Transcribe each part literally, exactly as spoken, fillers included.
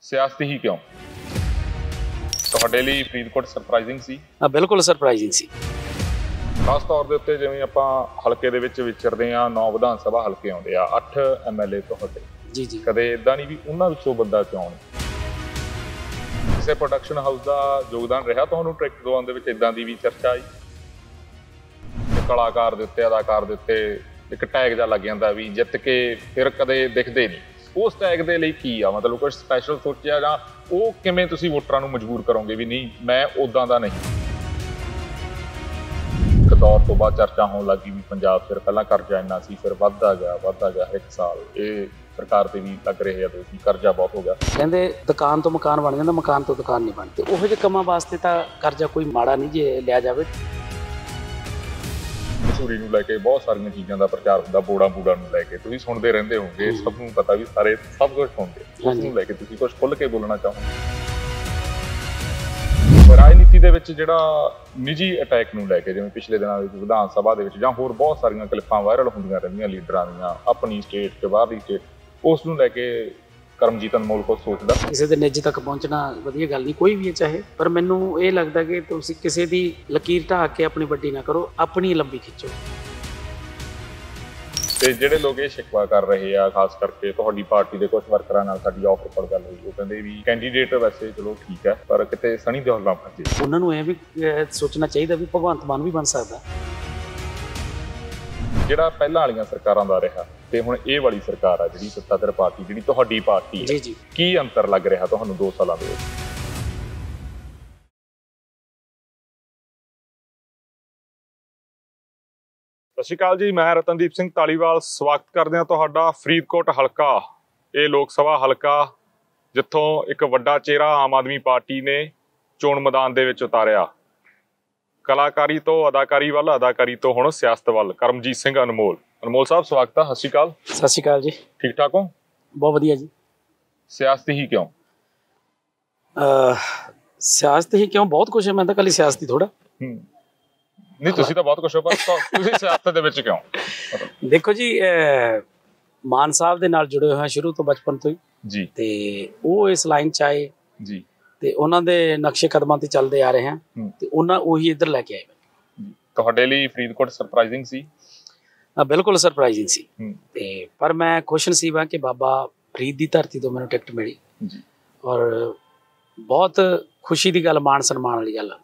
ਸਿਆਸਤੀ ਹੀ ਕਿਉਂ ਤੁਹਾਡੇ ਲਈ ਫਰੀਦਕੋਟ ਸਰਪ੍ਰਾਈਜ਼ਿੰਗ ਸੀ? ਹਾਂ, ਬਿਲਕੁਲ ਸਰਪ੍ਰਾਈਜ਼ਿੰਗ ਸੀ। ਖਾਸ ਤੌਰ ਦੇ ਉੱਤੇ ਜਿਵੇਂ ਆਪਾਂ ਹਲਕੇ ਦੇ ਵਿੱਚ ਵਿਚਰਦੇ ਹਾਂ, ਨੌ ਵਿਧਾਨ ਸਭਾ ਹਲਕੇ ਆਉਂਦੇ ਆ, ਅੱਠ ਐਮ ਐਲ ਏ ਤੁਹਾਡੇ। ਜੀ ਜੀ। ਕਦੇ ਇਦਾਂ ਨਹੀਂ ਵੀ ਉਹਨਾਂ ਵਿੱਚੋਂ ਬੰਦਾ ਕਿਉਂ ਨਹੀਂ? ਕਿਸੇ ਪ੍ਰੋਡਕਸ਼ਨ ਹਾਊਸ ਦਾ ਯੋਗਦਾਨ ਰਿਹਾ ਤੁਹਾਨੂੰ ਟਰੈਕ ਦਵਾਉਣ ਦੇ ਵਿੱਚ? ਇਦਾਂ ਦੀ ਵੀ ਚਰਚਾ ਆਈ ਕਲਾਕਾਰ ਦੇ ਉੱਤੇ, ਅਦਾਕਾਰ ਦੇ ਉੱਤੇ ਇੱਕ ਟੈਗ ਜਿਹਾ ਲੱਗ ਜਾਂਦਾ ਵੀ ਜਿੱਤ ਕੇ ਫਿਰ ਕਦੇ ਦਿਖਦੇ ਨਹੀਂ। ਉਸ ਟੈਗ ਦੇ ਲਈ ਕੀ ਆ, ਮਤਲਬ ਕੁਝ ਸਪੈਸ਼ਲ ਸੋਚਿਆ, ਜਾਂ ਉਹ ਕਿਵੇਂ ਤੁਸੀਂ ਵੋਟਰਾਂ ਨੂੰ ਮਜਬੂਰ ਕਰੋਗੇ ਵੀ ਨਹੀਂ ਮੈਂ ਉਦਾਂ ਦਾ ਨਹੀਂ? ਇੱਕ ਦੌਰ ਤੋਂ ਬਾਅਦ ਚਰਚਾ ਹੋਣ ਲੱਗੀ ਵੀ ਪੰਜਾਬ ਫਿਰ ਪਹਿਲਾਂ ਕਰਜ਼ਾ ਇੰਨਾ ਸੀ, ਫਿਰ ਵੱਧਦਾ ਗਿਆ ਵੱਧਦਾ ਗਿਆ ਇੱਕ ਸਾਲ। ਇਹ ਸਰਕਾਰ ਤੇ ਵੀ ਲੱਗ ਰਹੇ ਆ ਦੋਸ਼ੀ, ਕਰਜ਼ਾ ਬਹੁਤ ਹੋ ਗਿਆ। ਕਹਿੰਦੇ ਦੁਕਾਨ ਤੋਂ ਮਕਾਨ ਬਣ ਜਾਂਦਾ, ਮਕਾਨ ਤੋਂ ਦੁਕਾਨ ਨਹੀਂ ਬਣਦੀ। ਉਹੋ ਜਿਹੇ ਕੰਮਾਂ ਵਾਸਤੇ ਤਾਂ ਕਰਜ਼ਾ ਕੋਈ ਮਾੜਾ ਨਹੀਂ ਜੇ ਲਿਆ ਜਾਵੇ। ਮਸ਼ਹੂਰੀ ਨੂੰ ਲੈ ਕੇ ਬਹੁਤ ਸਾਰੀਆਂ ਚੀਜ਼ਾਂ ਦਾ ਪ੍ਰਚਾਰ ਹੁੰਦਾ, ਬੋੜਾ ਬੂੜਾ ਨੂੰ ਲੈ ਕੇ ਤੁਸੀਂ ਸੁਣਦੇ ਰਹਿੰਦੇ ਹੋਗੇ, ਸਭ ਨੂੰ ਪਤਾ ਵੀ ਸਾਰੇ ਸਭ ਕੁਝ ਸੁਣਦੇ। ਉਸ ਨੂੰ ਲੈ ਕੇ ਤੁਸੀਂ ਕੁਝ ਖੁੱਲ੍ਹ ਕੇ ਬੋਲਣਾ ਚਾਹੋ? ਰਾਜਨੀਤੀ ਦੇ ਵਿੱਚ ਜਿਹੜਾ ਨਿੱਜੀ ਅਟੈਕ ਨੂੰ ਲੈ ਕੇ, ਜਿਵੇਂ ਪਿਛਲੇ ਦਿਨਾਂ ਵਿੱਚ ਵਿਧਾਨ ਸਭਾ ਦੇ ਵਿੱਚ ਜਾਂ ਹੋਰ ਬਹੁਤ ਸਾਰੀਆਂ ਕਲਿੱਪਾਂ ਵਾਇਰਲ ਹੁੰਦੀਆਂ ਰਹਿੰਦੀਆਂ ਲੀਡਰਾਂ ਦੀਆਂ, ਆਪਣੀ ਸਟੇਟ ਤੇ ਬਾਹਰਲੀ ਸਟੇਟ, ਉਸ ਨੂੰ ਲੈ ਕੇ ਕਰਮਜੀਤ ਅਨਮੋਲ ਕੁਝ ਸੋਚਦਾ? ਕਿਸੇ ਦੇ ਨਿੱਜ ਤੱਕ ਪਹੁੰਚਣਾ ਵਧੀਆ ਗੱਲ ਨਹੀਂ, ਕੋਈ ਵੀ ਹੈ ਚਾਹੇ, ਪਰ ਮੈਨੂੰ ਇਹ ਲੱਗਦਾ ਕਿ ਤੁਸੀਂ ਕਿਸੇ ਦੀ ਲਕੀਰ ਢਾਹ ਕੇ ਆਪਣੀ ਵੱਡੀ ਨਾ ਕਰੋ, ਆਪਣੀ ਲੰਬੀ ਖਿੱਚੋ। ਤੇ ਜਿਹੜੇ ਲੋਕ ਇਹ ਸ਼ਿਕਵਾ ਕਰ ਰਹੇ ਆ, ਖਾਸ ਕਰਕੇ ਤੁਹਾਡੀ ਪਾਰਟੀ ਦੇ ਕੁਝ ਵਰਕਰਾਂ ਨਾਲ ਸਾਡੀ ਆਫ ਰਿਕਾਰਡ ਗੱਲ ਹੋਈ, ਉਹ ਕਹਿੰਦੇ ਵੀ ਕੈਂਡੀਡੇਟ ਵੈਸੇ ਚਲੋ ਠੀਕ ਹੈ, ਪਰ ਕਿਤੇ ਸਣੀ ਦਿਓਲ ਨਾ ਬਣ ਜੇ। ਉਹਨਾਂ ਨੂੰ ਇਹ ਵੀ ਸੋਚਣਾ ਚਾਹੀਦਾ ਵੀ ਭਗਵੰਤ ਮਾਨ ਵੀ ਬਣ ਸਕਦਾ। ਜਿਹੜਾ ਪਹਿਲਾਂ ਵਾਲੀਆਂ ਸਰਕਾਰਾਂ ਦਾ ਰਿਹਾ ਤੇ ਹੁਣ ਇਹ ਵਾਲੀ ਸਰਕਾਰ ਆ ਜਿਹੜੀ ਸੱਤਾਧਾਰ ਪਾਰਟੀ, ਜਿਹੜੀ ਤੁਹਾਡੀ ਪਾਰਟੀ ਹੈ, ਜੀ ਜੀ, ਕੀ ਅੰਤਰ ਲੱਗ ਰਿਹਾ ਤੁਹਾਨੂੰ ਦੋ ਸਾਲਾਂ ਦੇ ਵਿੱਚ? ਸਤਿ ਸ਼੍ਰੀ ਅਕਾਲ ਜੀ, ਮੈਂ ਰਤਨਦੀਪ ਸਿੰਘ ਧਾਲੀਵਾਲ, ਸਵਾਗਤ ਕਰਦੇ ਹਾਂ ਤੁਹਾਡਾ ਫਰੀਦਕੋਟ ਹਲਕਾ। ਇਹ ਲੋਕ ਸਭਾ ਹਲਕਾ ਜਿੱਥੋਂ ਇੱਕ ਵੱਡਾ ਚਿਹਰਾ ਆਮ ਆਦਮੀ ਪਾਰਟੀ ਨੇ ਚੋਣ ਮੈਦਾਨ ਦੇ ਵਿੱਚ ਉਤਾਰਿਆ। ਕਲਾਕਾਰੀ ਤੋਂ ਅਦਾਕਾਰੀ ਵੱਲ, ਅਦਾਕਾਰੀ ਤੋਂ ਹੁਣ ਸਿਆਸਤ ਵੱਲ, ਕਰਮਜੀਤ ਸਿੰਘ ਅਨਮੋਲ। ਅਨਮੋਲ ਸਾਹਿਬ ਸਵਾਗਤ ਹੈ, ਸਤਿ ਸ਼੍ਰੀ ਅਕਾਲ। ਸਤਿ ਸ਼੍ਰੀ ਅਕਾਲ ਜੀ। ਠੀਕ ਠਾਕ ਹੋ? ਬਹੁਤ ਵਧੀਆ ਜੀ। ਸਿਆਸਤ ਹੀ ਕਿਉਂ? ਸਿਆਸਤ ਹੀ ਕਿਉਂ? ਬਹੁਤ ਕੁਛ ਹੈ, ਮੈਂ ਤਾਂ ਕੱਲੀ ਸਿਆਸਤ ਹੀ ਥੋੜਾ। ਨਹੀਂ, ਤੁਸੀਂ ਤਾਂ ਬਹੁਤ ਕੁਛ ਹੋ, ਪਰ ਤੁਸੀਂ ਸਿਆਸਤ ਦੇ ਵਿੱਚ ਕਿਉਂ? ਦੇਖੋ ਜੀ, ਮਾਨ ਸਾਹਿਬ ਦੇ ਨਾਲ ਜੁੜੇ ਹੋਏ ਸ਼ੁਰੂ ਤੋਂ, ਬਚਪਨ ਤੋਂ ਹੀ ਜੀ, ਤੇ ਉਹ ਇਸ ਲਾਈਨ ਚ ਆਏ ਜੀ, ਤੇ ਉਹਨਾਂ ਦੇ ਨਕਸ਼ੇ ਕਦਮਾਂ ਤੇ ਚੱਲਦੇ ਆ ਰਹੇ ਹਾਂ ਤੇ ਉਹਨਾਂ ਉਹੀ ਇੱਧਰ ਲੈ ਕੇ ਆਏ। ਤੁਹਾਡੇ ਲਈ ਫਰੀਦਕੋਟ ਸਰਪ੍ਰਾਈਜ਼ਿੰਗ ਸੀ? ਹਾਂ, ਬਿਲਕੁਲ ਸਰਪ੍ਰਾਈਜ਼ਿੰਗ ਸੀ। ਤੇ ਪਰ ਮੈਂ ਖੁਸ਼ ਨਸੀਬ ਹਾਂ ਕਿ ਬਾਬਾ ਫਰੀਦ ਦੀ ਧਰਤੀ ਤੋਂ ਮੈਨੂੰ ਟਿਕਟ ਮਿਲੀ ਜੀ, ਔਰ ਬਹੁਤ ਖੁਸ਼ੀ ਦੀ ਗੱਲ, ਮਾਣ ਸਨਮਾਨ ਵਾਲੀ ਗੱਲ।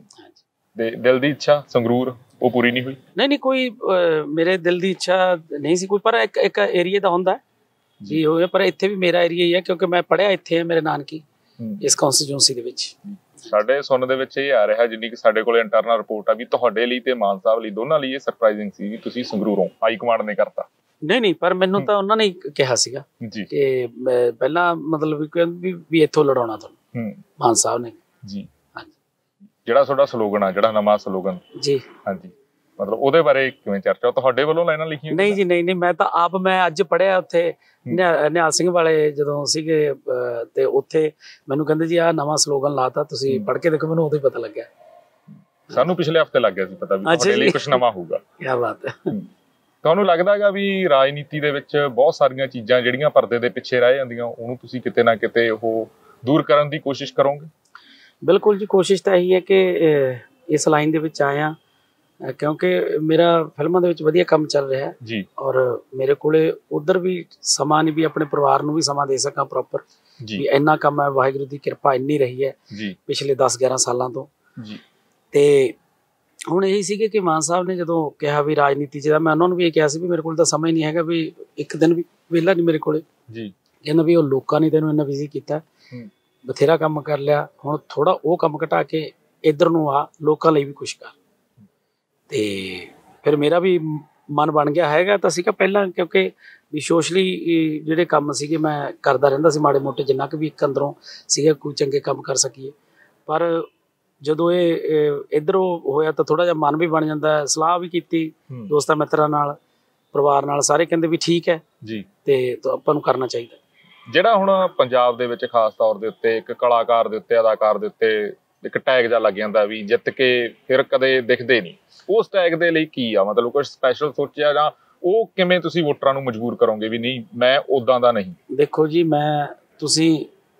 ਤੇ ਦਿਲ ਦੀ ਇੱਛਾ ਸੰਗਰੂਰ ਉਹ ਪੂਰੀ ਨਹੀਂ ਹੋਈ? ਨਹੀਂ ਨਹੀਂ, ਕੋਈ ਮੇਰੇ ਦਿਲ ਦੀ ਇੱਛਾ ਨਹੀਂ ਸੀ ਕੋਈ, ਪਰ ਇੱਕ ਇੱਕ ਏਰੀਏ ਦਾ ਹੁੰਦਾ ਜੀ ਹੋਇਆ, ਪਰ ਇੱਥੇ ਵੀ ਮੇਰਾ ਏਰੀਆ ਹੀ ਹੈ ਕਿਉਂਕਿ ਮੈਂ ਪੜ੍ਹਿਆ ਇੱਥੇ ਹੈ, ਮੇਰੇ ਨਾਨਕੀ ਇਸ ਕੌਂਸਟੀਚੁਐਂਸੀ ਦੇ ਵਿੱਚ। ਸਾਡੇ ਸੁਣਨ ਦੇ ਵਿੱਚ ਇਹ ਆ ਰਿਹਾ, ਜਿੰਨੀ ਕਿ ਸਾਡੇ ਕੋਲ ਇੰਟਰਨਲ ਰਿਪੋਰਟ ਆ, ਵੀ ਤੁਹਾਡੇ ਲਈ ਤੇ ਮਾਨ ਸਾਹਿਬ ਲਈ, ਦੋਨਾਂ ਲਈ ਇਹ ਸਰਪ੍ਰਾਈਜ਼ਿੰਗ ਸੀ ਵੀ ਤੁਸੀਂ ਸੰਗਰੂਰੋਂ ਹਾਈ ਕਮਾਂਡ ਨੇ ਕਰਤਾ। ਨਹੀਂ ਨਹੀਂ, ਪਰ ਮੈਨੂੰ ਤਾਂ ਉਹਨਾਂ ਨੇ ਕਿਹਾ ਸੀਗਾ ਜੀ ਕਿ ਪਹਿਲਾਂ ਮਤਲਬ ਵੀ ਇੱਥੋਂ ਲੜਾਉਣਾ ਤੁਹਾਨੂੰ, ਮਾਨ ਸਾਹਿਬ ਨੇ ਜੀ। ਜਿਹੜਾ ਤੁਹਾਡਾ ਸਲੋਗਨ ਆ, ਜਿਹੜਾ ਨਵਾਂ ਸਲੋਗਨ ਜੀ, ਹਾਂਜੀ, ਮਤਲਬ ਉਹਦੇ ਬਾਰੇ ਕਿਵੇਂ ਚਰਚਾ? ਤੁਹਾਡੇ ਵੱਲੋਂ ਲਾਈਨਾਂ ਲਿਖੀਆਂ? ਨਹੀਂ ਜੀ, ਨਹੀਂ ਨਹੀਂ, ਮੈਂ ਤਾਂ ਆਪ ਮੈਂ ਅੱਜ ਪੜ੍ਹਿਆ ਉੱਥੇ ਨਿਹਾਲ ਸਿੰਘ ਵਾਲੇ ਜਦੋਂ ਸੀਗੇ, ਤੇ ਉੱਥੇ ਮੈਨੂੰ ਕਹਿੰਦੇ ਜੀ ਆਹ ਨਵਾਂ ਸਲੋਗਨ ਲਾਤਾ, ਤੁਸੀਂ ਪੜ੍ਹ ਕੇ ਦੇਖੋ। ਮੈਨੂੰ ਉਦੋਂ ਹੀ ਪਤਾ ਲੱਗਿਆ। ਸਾਨੂੰ ਪਿਛਲੇ ਹਫ਼ਤੇ ਲੱਗ ਗਿਆ ਸੀ ਪਤਾ ਵੀ ਤੁਹਾਡੇ ਲਈ ਕੁਝ ਨਵਾਂ ਹੋਊਗਾ। ਕੀ ਬਾਤ ਹੈ। ਤੁਹਾਨੂੰ ਲੱਗਦਾ ਹੈਗਾ ਵੀ ਰਾਜਨੀਤੀ ਦੇ ਵਿੱਚ ਬਹੁਤ ਸਾਰੀਆਂ ਚੀਜ਼ਾਂ ਜਿਹੜੀਆਂ ਪਰਦੇ ਦੇ ਪਿੱਛੇ ਰਹਿ ਜਾਂਦੀਆਂ, ਉਹਨੂੰ ਤੁਸੀਂ ਕਿਤੇ ਨਾ ਕਿਤੇ ਉਹ ਦੂਰ ਕਰਨ ਦੀ ਕੋਸ਼ਿਸ਼ ਕਰੋਗੇ? ਬਿਲਕੁਲ ਜੀ, ਕੋਸ਼ਿਸ਼ ਤਾਂ ਇਹੀ ਹੈ ਕਿ ਇਸ ਲਾਈਨ ਦੇ ਵਿੱਚ ਆਇਆ ਕਿਉਂਕਿ ਮੇਰਾ ਫਿਲਮਾਂ ਦੇ ਵਿੱਚ ਵਧੀਆ ਕੰਮ ਚੱਲ ਰਿਹਾ ਜੀ, ਔਰ ਮੇਰੇ ਕੋਲੇ ਉਧਰ ਵੀ ਸਮਾਂ ਨਹੀਂ ਵੀ ਆਪਣੇ ਪਰਿਵਾਰ ਨੂੰ ਵੀ ਸਮਾਂ ਦੇ ਸਕਾਂ ਪ੍ਰੋਪਰ ਜੀ। ਇੰਨਾ ਕੰਮ ਹੈ, ਵਾਹਿਗੁਰੂ ਦੀ ਕਿਰਪਾ ਇੰਨੀ ਰਹੀ ਹੈ ਜੀ ਪਿਛਲੇ ਦਸ ਗਿਆਰਾਂ ਸਾਲਾਂ ਤੋਂ ਜੀ। ਤੇ ਹੁਣ ਇਹੀ ਸੀਗੇ ਕਿ ਮਾਨ ਸਾਹਿਬ ਨੇ ਜਦੋਂ ਕਿਹਾ ਵੀ ਰਾਜਨੀਤੀ 'ਚ, ਮੈਂ ਉਹਨਾਂ ਨੂੰ ਵੀ ਇਹ ਕਿਹਾ ਸੀ ਵੀ ਮੇਰੇ ਕੋਲ ਤਾਂ ਸਮਾਂ ਹੀ ਨਹੀਂ ਹੈਗਾ, ਵੀ ਇੱਕ ਦਿਨ ਵੀ ਵਿਹਲਾ ਨਹੀਂ ਮੇਰੇ ਕੋਲੇ ਜੀ। ਕਹਿੰਦਾ ਵੀ ਉਹ ਲੋਕਾਂ ਨੇ ਤੈਨੂੰ ਇੰਨਾ ਬਿਜ਼ੀ ਕੀਤਾ, ਬਥੇਰਾ ਕੰਮ ਕਰ ਲਿਆ, ਹੁਣ ਥੋੜਾ ਉਹ ਕੰਮ ਘਟਾ ਕੇ ਇੱਧਰ ਨੂੰ ਆ, ਲੋਕਾਂ ਲਈ ਵੀ ਕੁਛ ਕਰ। ਤੇ ਫਿਰ ਮੇਰਾ ਵੀ ਮਨ ਬਣ ਗਿਆ ਹੈਗਾ ਤਾਂ ਸੀਗਾ ਪਹਿਲਾਂ, ਕਿਉਂਕਿ ਵੀ ਸੋਸ਼ਲੀ ਜਿਹੜੇ ਕੰਮ ਸੀਗੇ ਮੈਂ ਕਰਦਾ ਰਹਿੰਦਾ ਸੀ ਮਾੜੇ ਮੋਟੇ, ਜਿੰਨਾ ਕੁ ਵੀ ਇੱਕ ਅੰਦਰੋਂ ਸੀਗਾ ਕੋਈ ਚੰਗੇ ਕੰਮ ਕਰ ਸਕੀਏ। ਪਰ ਜਦੋਂ ਇਹ ਇੱਧਰੋਂ ਹੋਇਆ ਤਾਂ ਥੋੜਾ ਜਿਹਾ ਮਨ ਵੀ ਬਣ ਜਾਂਦਾ। ਸਲਾਹ ਵੀ ਕੀਤੀ ਦੋਸਤਾਂ ਮਿੱਤਰਾਂ ਨਾਲ, ਪਰਿਵਾਰ ਨਾਲ, ਸਾਰੇ ਕਹਿੰਦੇ ਵੀ ਠੀਕ ਹੈ ਜੀ, ਤੇ ਆਪਾਂ ਨੂੰ ਕਰਨਾ ਚਾਹੀਦਾ। ਜਿਹੜਾ ਹੁਣ ਪੰਜਾਬ ਦੇ ਵਿੱਚ ਖਾਸ ਤੌਰ ਦੇ ਉੱਤੇ ਇੱਕ ਕਲਾਕਾਰ ਦੇ ਉੱਤੇ, ਅਦਾਕਾਰ ਦੇ ਉੱਤੇ ਇੱਕ ਟੈਗ ਜਿਹਾ ਲੱਗ ਜਾਂਦਾ ਵੀ ਜਿੱਤ ਕੇ ਫਿਰ ਕਦੇ ਦਿਖਦੇ ਨਹੀਂ, ਉਸ ਟੈਗ ਦੇ ਲਈ ਕੀ ਆ, ਮਤਲਬ ਕੁਝ ਸਪੈਸ਼ਲ ਸੋਚਿਆ, ਜਾਂ ਉਹ ਕਿਵੇਂ ਤੁਸੀਂ ਵੋਟਰਾਂ ਨੂੰ ਮਜਬੂਰ ਕਰੋਗੇ ਵੀ ਨਹੀਂ ਮੈਂ ਉਦਾਂ ਦਾ ਨਹੀਂ? ਦੇਖੋ ਜੀ, ਮੈਂ ਤੁਸੀਂ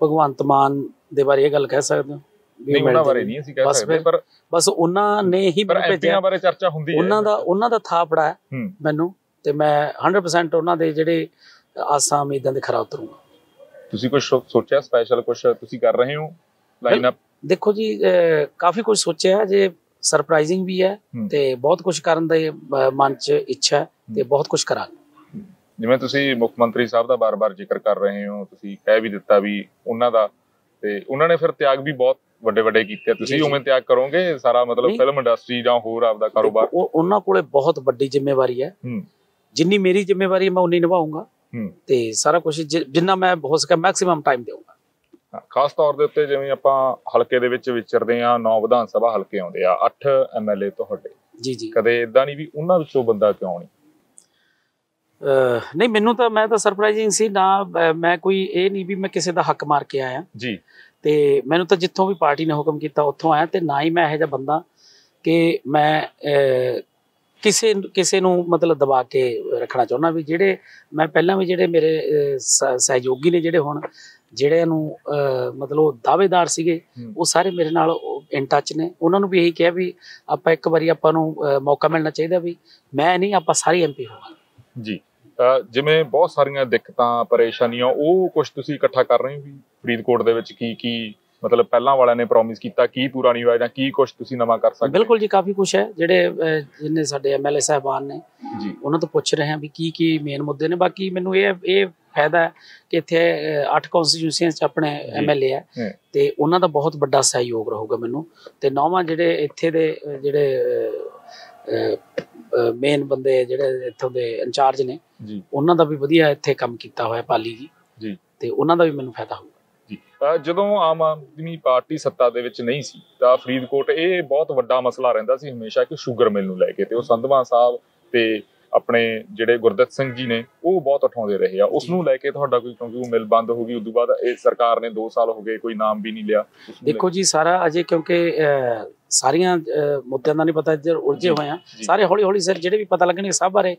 ਭਗਵੰਤ ਮਾਨ ਦੇ ਬਾਰੇ ਇਹ ਗੱਲ ਕਹਿ ਸਕਦੇ ਹੋ? ਨਹੀਂ, ਉਹਨਾਂ ਬਾਰੇ ਨਹੀਂ ਅਸੀਂ ਕਹਿ ਸਕਦੇ, ਪਰ ਬਸ ਉਹਨਾਂ ਨੇ ਹੀ ਪਰ ਐਮਪੀਆਂ ਬਾਰੇ ਚਰਚਾ ਹੁੰਦੀ ਹੈ। ਉਹਨਾਂ ਦਾ ਉਹਨਾਂ ਦਾ ਥਾਪੜਾ ਹੈ ਮੈਨੂੰ, ਤੇ ਮੈਂ ਹੰਡਰਡ ਪਰਸੈਂਟ ਉਹਨਾਂ ਦੇ ਜਿਹੜੇ ਆਸਾਂ ਉਮੀਦਾਂ ਦੇ ਖਰਾ ਉਤਰੂੰਗਾ। ਤੁਸੀਂ ਕੁਝ ਸੋਚਿਆ ਸਪੈਸ਼ਲ, ਕੁਝ ਤੁਸੀਂ ਕਰ ਰਹੇ ਹੋ ਲਾਈਨ ਅਪ? ਦੇਖੋ ਜੀ, ਕਾਫੀ ਕੁਝ ਸੋਚਿਆ, ਜੇ ਸਰਪ੍ਰਾਈਜ਼ਿੰਗ ਵੀ ਹੈ ਤੇ ਬਹੁਤ ਕੁਝ ਕਰਨ ਦੇ ਮਨ 'ਚ ਇੱਛਾ ਹੈ ਤੇ ਬਹੁਤ ਕੁਝ ਕਰਾਂਗੇ। ਜਿਵੇਂ ਤੁਸੀਂ ਮੁੱਖ ਮੰਤਰੀ ਸਾਹਿਬ ਦਾ ਬਾਰ-ਬਾਰ ਜ਼ਿਕਰ ਕਰ ਰਹੇ ਹੋ, ਤੁਸੀਂ ਕਹਿ ਵੀ ਦਿੱਤਾ ਵੀ ਉਹਨਾਂ ਦਾ, ਤੇ ਉਹਨਾਂ ਨੇ ਫਿਰ ਤਿਆਗ ਵੀ ਬਹੁਤ ਵੱਡੇ ਵੱਡੇ ਕੀਤੇ, ਤੁਸੀਂ ਉਵੇਂ ਤਿਆਗ ਕਰੋਗੇ ਸਾਰਾ, ਮਤਲਬ ਫਿਲਮ ਇੰਡਸਟਰੀ ਜਾਂ ਹੋਰ ਆਪਦਾ ਕਾਰੋਬਾਰ? ਉਹਨਾਂ ਕੋਲੇ ਬਹੁਤ ਵੱਡੀ ਜ਼ਿੰਮੇਵਾਰੀ ਹੈ, ਜਿੰਨੀ ਮੇਰੀ ਜ਼ਿੰਮੇਵਾਰੀ ਮੈਂ ਉਨੀ ਨਿਭਾਊਂਗਾ ਤੇ ਸਾਰਾ ਕੁਝ ਜਿੰਨਾ ਮੈਂ ਹੋ ਸਕੇ ਮੈਕਸਿਮਮ ਟਾਈਮ ਦੇਵਾਂਗਾ। ਖਾਸ ਤੌਰ ਦੇ ਉੱਤੇ ਜਿਵੇਂ ਆਪਾਂ ਹਲਕੇ ਦੇ ਵਿੱਚ ਵਿਚਰਦੇ ਆ, ਨੌ ਵਿਧਾਨ ਸਭਾ ਹਲਕੇ ਆਉਂਦੇ ਆ, ਅੱਠ ਐਮਐਲਏ ਤੁਹਾਡੇ, ਜੀ ਜੀ, ਕਦੇ ਇਦਾਂ ਨਹੀਂ ਵੀ ਉਹਨਾਂ ਵਿੱਚੋਂ ਬੰਦਾ ਕਿਉਂ ਨਹੀਂ? ਨਹੀਂ, ਮੈਨੂੰ ਤਾਂ, ਮੈਂ ਤਾਂ ਸਰਪ੍ਰਾਈਜ਼ਿੰਗ ਸੀ ਨਾ, ਮੈਂ ਕੋਈ ਇਹ ਨਹੀਂ ਵੀ ਮੈਂ ਕਿਸੇ ਦਾ ਹੱਕ ਮਾਰ ਕੇ ਆਇਆ ਜੀ, ਤੇ ਮੈਨੂੰ ਤਾਂ ਜਿੱਥੋਂ ਵੀ ਪਾਰਟੀ ਨੇ ਹੁਕਮ ਕੀਤਾ ਉੱਥੋਂ ਆਇਆ, ਤੇ ਨਾ ਹੀ ਮੈਂ ਇਹੋ ਜਿਹਾ ਬੰਦਾ ਕਿ ਮੈਂ ਕਿਸੇ ਕਿਸੇ ਨੂੰ ਮਤਲਬ ਦਬਾ ਕੇ ਰੱਖਣਾ ਚਾਹੁੰਦਾ। ਵੀ ਜਿਹੜੇ ਮੈਂ ਪਹਿਲਾਂ ਵੀ ਜਿਹੜੇ ਮੇਰੇ ਸਹਿਯੋਗੀ ਨੇ, ਜਿਹੜੇ ਹੁਣ ਜਿਹੜਿਆਂ ਨੂੰ ਮਤਲਬ ਦਾਅਵੇਦਾਰ ਸੀਗੇ, ਉਹ ਸਾਰੇ ਮੇਰੇ ਨਾਲ ਇਨ ਟੱਚ ਨੇ। ਉਹਨਾਂ ਨੂੰ ਵੀ ਇਹੀ ਕਿਹਾ ਵੀ ਆਪਾਂ ਇੱਕ ਵਾਰੀ ਆਪਾਂ ਨੂੰ ਮੌਕਾ ਮਿਲਣਾ ਚਾਹੀਦਾ, ਵੀ ਮੈਂ ਨਹੀਂ, ਆਪਾਂ ਸਾਰੇ ਐਮਪੀ ਹੋਵਾਂਗੇ ਜੀ। ਜਿਵੇਂ ਬਹੁਤ ਸਾਰੀਆਂ ਦਿੱਕਤਾਂ ਪਰੇਸ਼ਾਨੀਆਂ, ਉਹ ਕੁਝ ਤੁਸੀਂ ਇਕੱਠਾ ਕਰ ਰਹੇ ਹੋ ਵੀ ਫਰੀਦਕੋਟ ਦੇ ਵਿੱਚ ਕੀ ਕੀ ਮਤਲਬ ਪਹਿਲਾਂ ਵਾਲਿਆਂ ਨੇ ਪ੍ਰੋਮਿਸ ਕੀਤਾ, ਕੀ ਪੂਰਾ ਨਹੀਂ ਹੋਇਆ, ਜਾਂ ਕੀ ਕੁਝ ਤੁਸੀਂ ਨਵਾਂ ਕਰ ਸਕਦੇ? ਬਿਲਕੁਲ ਜੀ, ਕਾਫੀ ਕੁਛ ਹੈ। ਜਿਹੜੇ ਜਿੰਨੇ ਸਾਡੇ ਐਮਐਲਏ ਸਾਹਿਬਾਨ ਨੇ ਜੀ, ਉਹਨਾਂ ਤੋਂ ਪੁੱਛ ਰਹੇ ਹਾਂ ਵੀ ਕੀ ਕੀ ਮੇਨ ਮੁੱਦੇ ਨੇ। ਬਾਕੀ ਮੈਨੂੰ ਇਹ ਇਹ ਫਾਇਦਾ ਹੈ ਕਿ ਇੱਥੇ ਅੱਠ ਕੌਂਸਟੀਟਿਊਂਸੀਆਂ 'ਚ ਆਪਣੇ ਐਮਐਲਏ ਹੈ, ਤੇ ਉਹਨਾਂ ਦਾ ਬਹੁਤ ਵੱਡਾ ਸਹਿਯੋਗ ਰਹੂਗਾ ਮੈਨੂੰ। ਤੇ ਨੌਵਾਂ ਜਿਹੜੇ ਇੱਥੇ ਦੇ ਜਿਹੜੇ ਮੇਨ ਬੰਦੇ, ਜਿਹੜੇ ਇੱਥੋਂ ਦੇ ਇੰਚਾਰਜ ਨੇ, ਉਹਨਾਂ ਦਾ ਵੀ ਵਧੀਆ ਇੱਥੇ ਕੰਮ ਕੀਤਾ ਹੋਇਆ, ਪਾਲੀ ਜੀ, ਤੇ ਉਹਨਾਂ ਦਾ ਵੀ ਮੈਨੂੰ ਫਾਇਦਾ ਹੋਊਗਾ। ਜਦੋਂ ਆਮ ਆਦਮੀ ਪਾਰਟੀ ਸੱਤਾ ਦੇ ਵਿੱਚ ਨਹੀਂ ਸੀ ਤਾਂ ਫਰੀਦਕੋਟ ਇਹ ਬਹੁਤ ਵੱਡਾ ਮਸਲਾ ਰਹਿੰਦਾ ਸੀ ਹਮੇਸ਼ਾ ਕਿ ਸ਼ੂਗਰ ਮਿਲ ਨੂੰ ਲੈ ਕੇ, ਤੇ ਉਹ ਸੰਧਵਾਂ ਸਾਹਿਬ ਤੇ ਆਪਣੇ ਜਿਹੜੇ ਗੁਰਦਿੱਤ ਸਿੰਘ ਜੀ ਨੇ ਉਹ ਬਹੁਤ ਉਠਾਉਂਦੇ ਰਹੇ ਆ ਉਸ ਨੂੰ ਲੈ ਕੇ। ਤੁਹਾਡਾ ਕੋਈ, ਕਿਉਂਕਿ ਉਹ ਮਿਲ ਬੰਦ ਹੋ ਗਈ ਉਦੋਂ ਬਾਅਦ, ਇਹ ਸਰਕਾਰ ਨੇ ਦੋ ਸਾਲ ਹੋ ਗਏ ਕੋਈ ਨਾਮ ਵੀ ਨਹੀਂ ਲਿਆ। ਦੇਖੋ ਜੀ, ਸਾਰਾ ਅਜੇ ਕਿਉਂਕਿ ਸਾਰੀਆਂ ਮੁੱਦਿਆਂ ਦਾ ਨਹੀਂ ਪਤਾ, ਇੱਧਰ ਉਲਝੇ ਹੋਏ ਆ ਸਾਰੇ। ਹੌਲੀ ਹੌਲੀ ਸਰ ਜਿਹੜੇ ਵੀ ਪਤਾ ਲੱਗਣਗੇ ਸਭ ਬਾਰੇ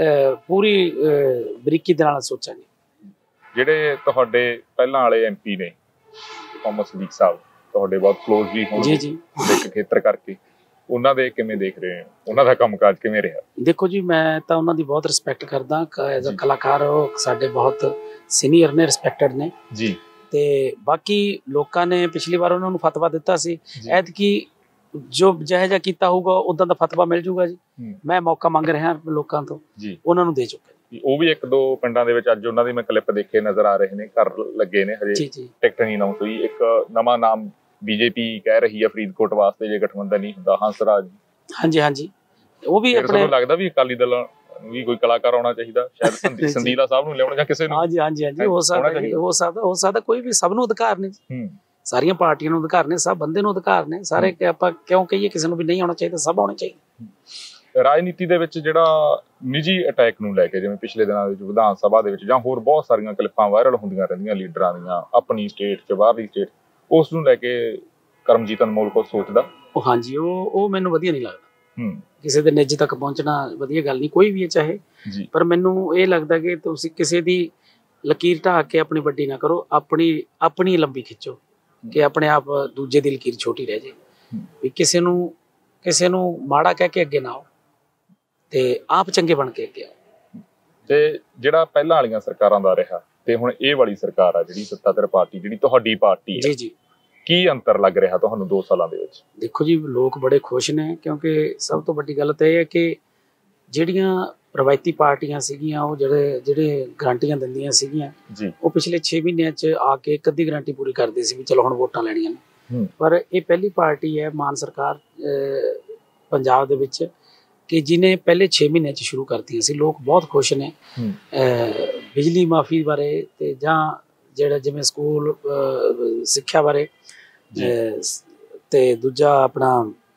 ਪੂਰੀ ਬਰੀਕੀ ਦੇ ਨਾਲ ਸੋਚਾਂਗੇ। ਜਿਹੜੇ ਤੁਹਾਡੇ ਪਹਿਲਾਂ ਵਾਲੇ ਐਮਪੀ ਨੇ, ਮੁਹੰਮਦ ਸਦੀਕ ਸਾਹਿਬ, ਤੁਹਾਡੇ ਬਹੁਤ ਕਲੋਜ਼ ਵੀ ਹੋਣਗੇ ਇੱਕ ਖੇਤਰ ਕਰਕੇ, ਉਹਨਾਂ ਦੇ ਕਿਵੇਂ ਦੇਖ ਰਹੇ ਹੋ? ਉਹਨਾਂ ਦਾ ਕੰਮਕਾਜ ਕਿਵੇਂ ਰਿਹਾ? ਦੇਖੋ ਜੀ, ਮੈਂ ਤਾਂ ਉਹਨਾਂ ਦੀ ਬਹੁਤ ਰਿਸਪੈਕਟ ਕਰਦਾ, ਐਜ਼ ਅ ਕਲਾਕਾਰ ਉਹ ਸਾਡੇ ਬਹੁਤ ਸੀਨੀਅਰ ਨੇ, ਰਿਸਪੈਕਟਡ ਨੇ ਜੀ। ਤੇ ਬਾਕੀ ਲੋਕਾਂ ਨੇ ਪਿਛਲੀ ਵਾਰ ਉਹਨਾਂ ਨੂੰ ਫਤਵਾ ਦਿੱਤਾ ਸੀ, ਐਤਕੀ ਜੋ ਜਿਹੋ ਜਿਹਾ ਕੀਤਾ ਹੋਊਗਾ ਉਦਾਂ ਦਾ ਫਤਵਾ ਮਿਲ ਜੂਗਾ ਜੀ। ਮੈਂ ਮੌਕਾ ਮੰਗ ਰਿਹਾ ਲੋਕਾਂ ਤੋਂ, ਉਹਨਾਂ ਨੂੰ ਦੇ ਚੁੱਕੇ। ਉਹ ਵੀ ਇੱਕ ਦੋ ਪਿੰਡਾਂ ਦੇ ਵਿੱਚ ਅੱਜ ਉਹਨਾਂ ਦੀ ਮੈਂ ਕਲਿੱਪ ਦੇਖੇ ਨਜ਼ਰ ਆ ਰਹੇ ਨੇ, ਘਰ ਲੱਗੇ ਨੇ, ਹਜੇ ਟਿਕਟ ਨਹੀਂ ਅਨਾਉਂਸ ਹੋਈ। ਇੱਕ ਨਵਾਂ ਨਾਮ ਬੀਜੇਪੀ ਕਹਿ ਰਹੀ ਹੈ ਫਰੀਦਕੋਟ ਵਾਸਤੇ, ਜੇ ਗਠਬੰਧਨ ਨਹੀਂ ਹੁੰਦਾ, ਹੰਸਰਾਜ। ਹਾਂਜੀ ਹਾਂਜੀ, ਉਹ ਵੀ ਆਪਣੇ ਲੱਗਦਾ ਵੀ ਅਕਾਲੀ ਦਲ ਵੀ ਕੋਈ ਕਲਾਕਾਰ ਆਉਣਾ ਚਾਹੀਦਾ, ਸ਼ਾਇਦ ਸੰਦੀਲਾ ਸਾਹਿਬ ਨੂੰ ਲਿਆਉਣਾ ਜਾਂ ਕਿਸੇ ਨੂੰ। ਹਾਂਜੀ ਹਾਂਜੀ ਹਾਂਜੀ, ਹੋ ਸਕਦਾ ਹੋ ਸਕਦਾ ਹੋ ਸਕਦਾ ਕੋਈ ਵੀ, ਸਭ ਨੂੰ ਅਧਿਕਾਰ ਨੇ, ਸਾਰੀਆਂ ਪਾਰਟੀਆਂ ਨੂੰ ਅਧਿਕਾਰ ਨੇ, ਸਭ ਬੰਦੇ ਨੂੰ ਅਧਿਕਾਰ ਨੇ ਸਾਰੇ। ਆਪਾਂ ਕਿਉਂ ਕਹੀਏ ਕਿਸੇ ਨੂੰ ਵੀ ਨਹੀਂ ਆਉਣਾ ਚਾਹੀਦਾ, ਸਭ ਆਉਣੇ ਚਾਹੀਦੇ। ਰਾਜਨੀਤੀ ਦੇ ਵਿੱਚ ਜਿਹੜਾ ਨਿੱਜੀ ਅਟੈਕ ਨੂੰ ਲੈ ਕੇ, ਜਿਵੇਂ ਪਿਛਲੇ ਦਿਨਾਂ ਵਿੱਚ ਵਿਧਾਨ ਸਭਾ ਦੇ ਵਿੱਚ ਜਾਂ ਹੋਰ ਬਹੁਤ ਸਾਰੀਆਂ ਕਲਿੱਪਾਂ ਵਾਇਰਲ ਹੁੰਦੀਆਂ ਰਹਿੰਦੀਆਂ ਲੀਡਰਾਂ ਦੀਆਂ, ਆਪਣੀ ਸਟੇਟ 'ਚ ਬਾਹਰਲੀ ਸਟੇਟ, ਉਸ ਨੂੰ ਲੈ ਕੇ ਕਰਮਜੀਤ ਅਨਮੋਲ ਕੁਝ ਸੋਚਦਾ? ਉਹ ਹਾਂਜੀ, ਉਹ ਉਹ ਮੈਨੂੰ ਵਧੀਆ ਨਹੀਂ ਲੱਗਦਾ। ਕਿਸੇ ਦੇ ਨਿੱਜ ਤੱਕ ਪਹੁੰਚਣਾ ਵਧੀਆ ਗੱਲ ਨਹੀਂ, ਕੋਈ ਵੀ ਹੈ ਚਾਹੇ, ਪਰ ਮੈਨੂੰ ਇਹ ਲੱਗਦਾ ਕਿ ਤੁਸੀਂ ਕਿਸੇ ਦੀ ਲਕੀਰ ਢਾਹ ਕੇ ਆਪਣੀ ਵੱਡੀ ਨਾ ਕਰੋ, ਆਪਣੀ ਆਪਣੀ ਲੰਬੀ ਖਿੱਚੋ, ਕਿ ਆਪਣੇ ਆਪ ਦੂਜੇ ਦੀ ਲਕੀਰ ਛੋਟੀ ਰਹਿ ਜਾਏ। ਵੀ ਕਿਸੇ ਨੂੰ ਕਿਸੇ ਨੂੰ ਮਾੜਾ ਕਹਿ ਕੇ ਅੱਗੇ ਨਾ ਆਓ, ਤੇ ਆਪ ਚੰਗੇ ਬਣ ਕੇ ਅੱਗੇ ਆਓ। ਤੇ ਜਿਹੜਾ ਪਹਿਲਾਂ ਵਾਲੀਆਂ ਸਰਕਾਰਾਂ ਦਾ ਰਿਹਾ ਤੇ ਹੁਣ ਇਹ ਵਾਲੀ ਸਰਕਾਰ ਆ ਜਿਹੜੀ ਸੱਤਾਧਰ ਪਾਰਟੀ, ਜਿਹੜੀ ਤੁਹਾਡੀ ਪਾਰਟੀ ਹੈ, ਜੀ ਜੀ, ਕੀ ਅੰਤਰ ਲੱਗ ਰਿਹਾ ਤੁਹਾਨੂੰ ਦੋ ਸਾਲਾਂ ਦੇ ਵਿੱਚ? ਦੇਖੋ ਜੀ, ਲੋਕ ਬੜੇ ਖੁਸ਼ ਨੇ, ਕਿਉਂਕਿ ਸਭ ਤੋਂ ਵੱਡੀ ਗੱਲ ਤਾਂ ਇਹ ਹੈ ਕਿ ਜਿਹੜੀਆਂ ਰਵਾਇਤੀ ਪਾਰਟੀਆਂ ਸੀਗੀਆਂ, ਉਹ ਜਿਹੜੇ ਜਿਹੜੇ ਗਰੰਟੀਆਂ ਦਿੰਦੀਆਂ ਸੀਗੀਆਂ, ਉਹ ਪਿਛਲੇ ਛੇ ਮਹੀਨਿਆਂ 'ਚ ਆ ਕੇ ਇੱਕ ਅੱਧੀ ਗਰੰਟੀ ਪੂਰੀ ਕਰਦੇ ਸੀ ਵੀ ਚਲੋ ਹੁਣ ਵੋਟਾਂ ਲੈਣੀਆਂ ਨੇ। ਪਰ ਇਹ ਪਹਿਲੀ ਪਾਰਟੀ ਹੈ ਮਾਨ ਸਰਕਾਰ ਪੰਜਾਬ ਦੇ ਵਿੱਚ ਕਿ ਜਿਹਨੇ ਪਹਿਲੇ ਛੇ ਮਹੀਨਿਆਂ 'ਚ ਸ਼ੁਰੂ ਕਰਤੀਆਂ ਸੀ। ਲੋਕ ਬਹੁਤ ਖੁਸ਼ ਨੇ ਬਿਜਲੀ ਮਾਫੀ ਬਾਰੇ, ਤੇ ਜਾਂ ਜਿਹੜਾ ਜਿਵੇਂ ਸਕੂਲ ਸਿੱਖਿਆ ਬਾਰੇ, ਤੇ ਦੂਜਾ ਆਪਣਾ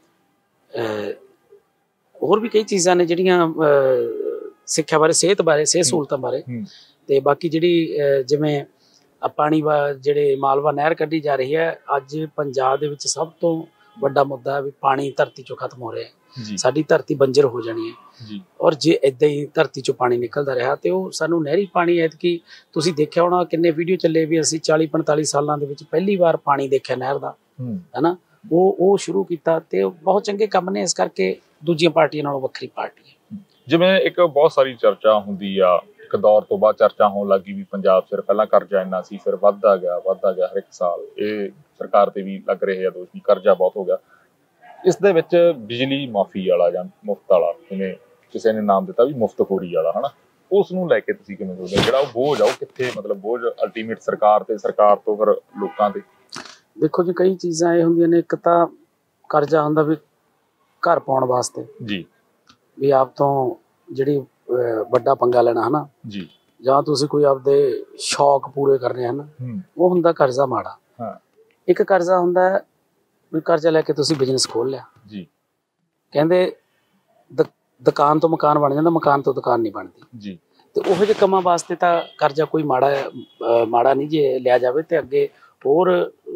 ਹੋਰ ਵੀ ਕਈ ਚੀਜ਼ਾਂ ਨੇ ਜਿਹੜੀਆਂ ਸਿੱਖਿਆ ਬਾਰੇ, ਸਿਹਤ ਬਾਰੇ, ਸਿਹਤ ਸਹੂਲਤਾਂ ਬਾਰੇ। ਤੇ ਬਾਕੀ ਜਿਹੜੀ ਜਿਵੇਂ ਪਾਣੀ ਜਿਹੜੇ ਮਾਲਵਾ ਨਹਿਰ ਕੱਢੀ ਜਾ ਰਹੀ ਹੈ, ਅੱਜ ਪੰਜਾਬ ਦੇ ਵਿੱਚ ਸਭ ਤੋਂ ਵੱਡਾ ਮੁੱਦਾ ਹੈ ਵੀ ਪਾਣੀ ਧਰਤੀ ਚੋਂ ਖਤਮ ਹੋ ਰਿਹਾ ਹੈ। ਸਾਡੀ ਧਰਤੀ ਬੰਜਰ ਹੋ ਜਾਣੀ ਹੈ। ਔਰ ਜੇ ਇਦਾਂ ਹੀ ਧਰਤੀ ਚੋਂ ਪਾਣੀ ਨਿਕਲਦਾ ਰਿਹਾ ਤੇ ਉਹ ਸਾਨੂੰ ਨਹਿਰੀ ਪਾਣੀ ਐਤਕੀ ਤੁਸੀਂ ਦੇਖਿਆ ਹੋਣਾ ਕਿੰਨੇ ਵੀਡੀਓ ਚੱਲੇ ਵੀ ਅਸੀਂ ਚਾਲੀ ਪੰਤਾਲੀ ਸਾਲਾਂ ਦੇ ਵਿੱਚ ਪਹਿਲੀ ਵਾਰ ਪਾਣੀ ਦੇਖਿਆ ਨਹਿਰ ਦਾ, ਹਨਾ। ਉਹ ਉਹ ਸ਼ੁਰੂ ਕੀਤਾ ਤੇ ਬਹੁਤ ਚੰਗੇ ਕੰਮ ਨੇ, ਇਸ ਕਰਕੇ ਦੂਜੀਆਂ ਪਾਰਟੀਆਂ ਨਾਲੋਂ ਵੱਖਰੀ ਪਾਰਟੀ ਹੈ। ਜਿਵੇਂ ਇੱਕ ਬਹੁਤ ਸਾਰੀ ਚਰਚਾ ਹੁੰਦੀ ਆ, ਇੱਕ ਦੌਰ ਤੋਂ ਬਾਅਦ ਚਰਚਾ ਹੋਣ ਲੱਗੀ ਵੀ ਪੰਜਾਬ ਸਿਰ ਪਹਿਲਾਂ ਕਰਜ਼ਾ ਇੰਨਾ ਸੀ, ਫਿਰ ਵੱਧਦਾ ਗਿਆ ਵੱਧਦਾ ਗਿਆ ਹਰ ਇੱਕ ਸਾਲ। ਇਹ ਸਰਕਾਰ ਤੇ ਵੀ ਲੱਗ ਰਹੇ ਆ ਦੋਸ਼ ਵੀ ਕਰਜ਼ਾ ਬਹੁਤ ਹੋ ਗਿਆ। ਇਸ ਦੇ ਵਿੱਚ ਬਿਜਲੀ ਮਾਫੀ ਵਾਲਾ ਜਾਂ ਮੁਫਤ ਵਾਲਾ, ਜਿਵੇਂ ਕਿਸੇ ਨੇ ਨਾਮ ਦਿੱਤਾ ਵੀ ਮੁਫਤਖੋਰੀ ਵਾਲਾ, ਹਨਾ, ਉਸ ਨੂੰ ਲੈ ਕੇ ਤੁਸੀਂ ਕਿਵੇਂ ਸੋਚਦੇ ਹੋ? ਜਿਹੜਾ ਉਹ ਬੋਝ ਆ ਉਹ ਕਿੱਥੇ, ਮਤਲਬ ਬੋਝ ਅਲਟੀਮੇਟ ਸਰਕਾਰ ਤੇ, ਸਰਕਾਰ ਤੋਂ ਫਿਰ ਲੋਕਾਂ ਤੇ? ਦੇਖੋ ਜੀ, ਕਈ ਚੀਜ਼ਾਂ ਇਹ ਹੁੰਦੀਆਂ ਨੇ। ਇੱਕ ਤਾਂ ਕਰਜ਼ਾ ਹੁੰਦਾ ਵੀ ਘਰ ਪਾਉਣ ਵਾਸਤੇ ਜੀ, ਵੀ ਆਪ ਤੋਂ ਜਿਹੜੀ ਵੱਡਾ ਪੰਗਾ ਲੈਣਾ, ਹਨਾ ਜੀ, ਜਾਂ ਤੁਸੀਂ ਕੋਈ ਆਪਦੇ ਸ਼ੌਕ ਪੂਰੇ ਕਰਨੇ ਹਨ, ਉਹ ਹੁੰਦਾ ਕਰਜ਼ਾ ਮਾੜਾ। ਹਾਂ। ਇੱਕ ਕਰਜ਼ਾ ਹੁੰਦਾ ਵੀ ਕਰਜ਼ਾ ਲੈ ਕੇ ਤੁਸੀਂ ਬਿਜ਼ਨਸ ਖੋਲ ਲਿਆ ਜੀ, ਕਹਿੰਦੇ ਦੁਕਾਨ ਤੋਂ ਮਕਾਨ ਬਣ ਜਾਂਦਾ, ਮਕਾਨ ਤੋਂ ਦੁਕਾਨ ਨਹੀਂ ਬਣਦੀ ਜੀ। ਤੇ ਉਹੋ ਜਿਹੇ ਕੰਮਾਂ ਵਾਸਤੇ ਤਾਂ ਕਰਜ਼ਾ ਕੋਈ ਮਾੜਾ ਮਾੜਾ ਨਹੀਂ ਜੇ ਲਿਆ ਜਾਵੇ ਤੇ ਅੱਗੇ ਹੋਰ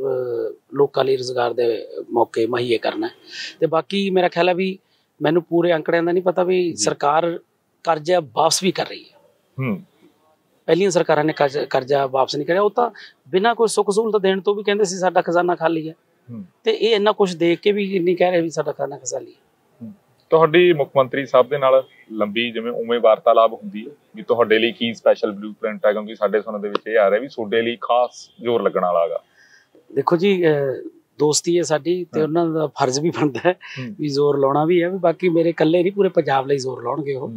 ਲੋਕਾਂ ਲਈ ਰੁਜ਼ਗਾਰ ਦੇ ਮੌਕੇ ਮੁਹੱਈਆ ਕਰਨਾ। ਤੇ ਬਾਕੀ ਮੇਰਾ ਖਿਆਲ ਹੈ ਵੀ ਮੈਨੂੰ ਪੂਰੇ ਅੰਕੜਿਆਂ ਦਾ ਨਹੀਂ ਪਤਾ ਵੀ ਸਰਕਾਰ ਕਰਜ਼ਾ ਵਾਪਸ ਵੀ ਕਰ ਰਹੀ ਹੈ। ਪਹਿਲੀਆਂ ਸਰਕਾਰਾਂ ਨੇ ਕਰਜ਼ਾ ਕਰਜ਼ਾ ਵਾਪਸ ਨਹੀਂ ਕਰਿਆ, ਉਹ ਤਾਂ ਬਿਨਾਂ ਕੋਈ ਸੁੱਖ ਸਹੂਲਤ ਦੇਣ ਤੋਂ ਵੀ ਕਹਿੰਦੇ ਸੀ ਸਾਡਾ ਖਜ਼ਾਨਾ ਖਾਲੀ ਹੈ, ਤੇ ਇਹ ਇੰਨਾ ਕੁਛ ਦੇਖ ਕੇ ਵੀ ਨਹੀਂ ਕਹਿ ਰਹੇ ਵੀ ਸਾਡਾ ਖਜ਼ਾਨਾ ਖਾਲੀ ਹੈ। ਤੁਹਾਡੀ ਮੁੱਖ ਮੰਤਰੀ ਸਾਹਿਬ ਦੇ ਨਾਲ ਲੰਬੀ ਜਿਵੇਂ ਉਵੇਂ ਵਾਰਤਾਲਾਪ ਹੁੰਦੀ ਹੈ ਵੀ ਤੁਹਾਡੇ ਲਈ ਕੀ ਸਪੈਸ਼ਲ ਬਲੂ ਪ੍ਰਿੰਟ ਹੈ, ਕਿਉਂਕਿ ਸਾਡੇ ਸੁਣਨ ਦੇ ਵਿੱਚ ਇਹ ਆ ਰਿਹਾ ਵੀ ਤੁਹਾਡੇ ਲਈ ਖਾਸ ਜ਼ੋਰ ਲੱਗਣ ਵਾਲਾ ਹੈਗਾ? ਦੇਖੋ ਜੀ, ਦੋਸਤੀ ਹੈ ਸਾਡੀ ਤੇ ਉਹਨਾਂ ਦਾ ਫਰਜ਼ ਵੀ ਬਣਦਾ ਹੈ ਵੀ ਜ਼ੋਰ ਲਾਉਣਾ ਵੀ ਹੈ। ਵੀ ਬਾਕੀ ਮੇਰੇ ਇਕੱਲੇ ਨਹੀਂ, ਪੂਰੇ ਪੰਜਾਬ ਲਈ ਜ਼ੋਰ ਲਾਉਣਗੇ ਉਹ।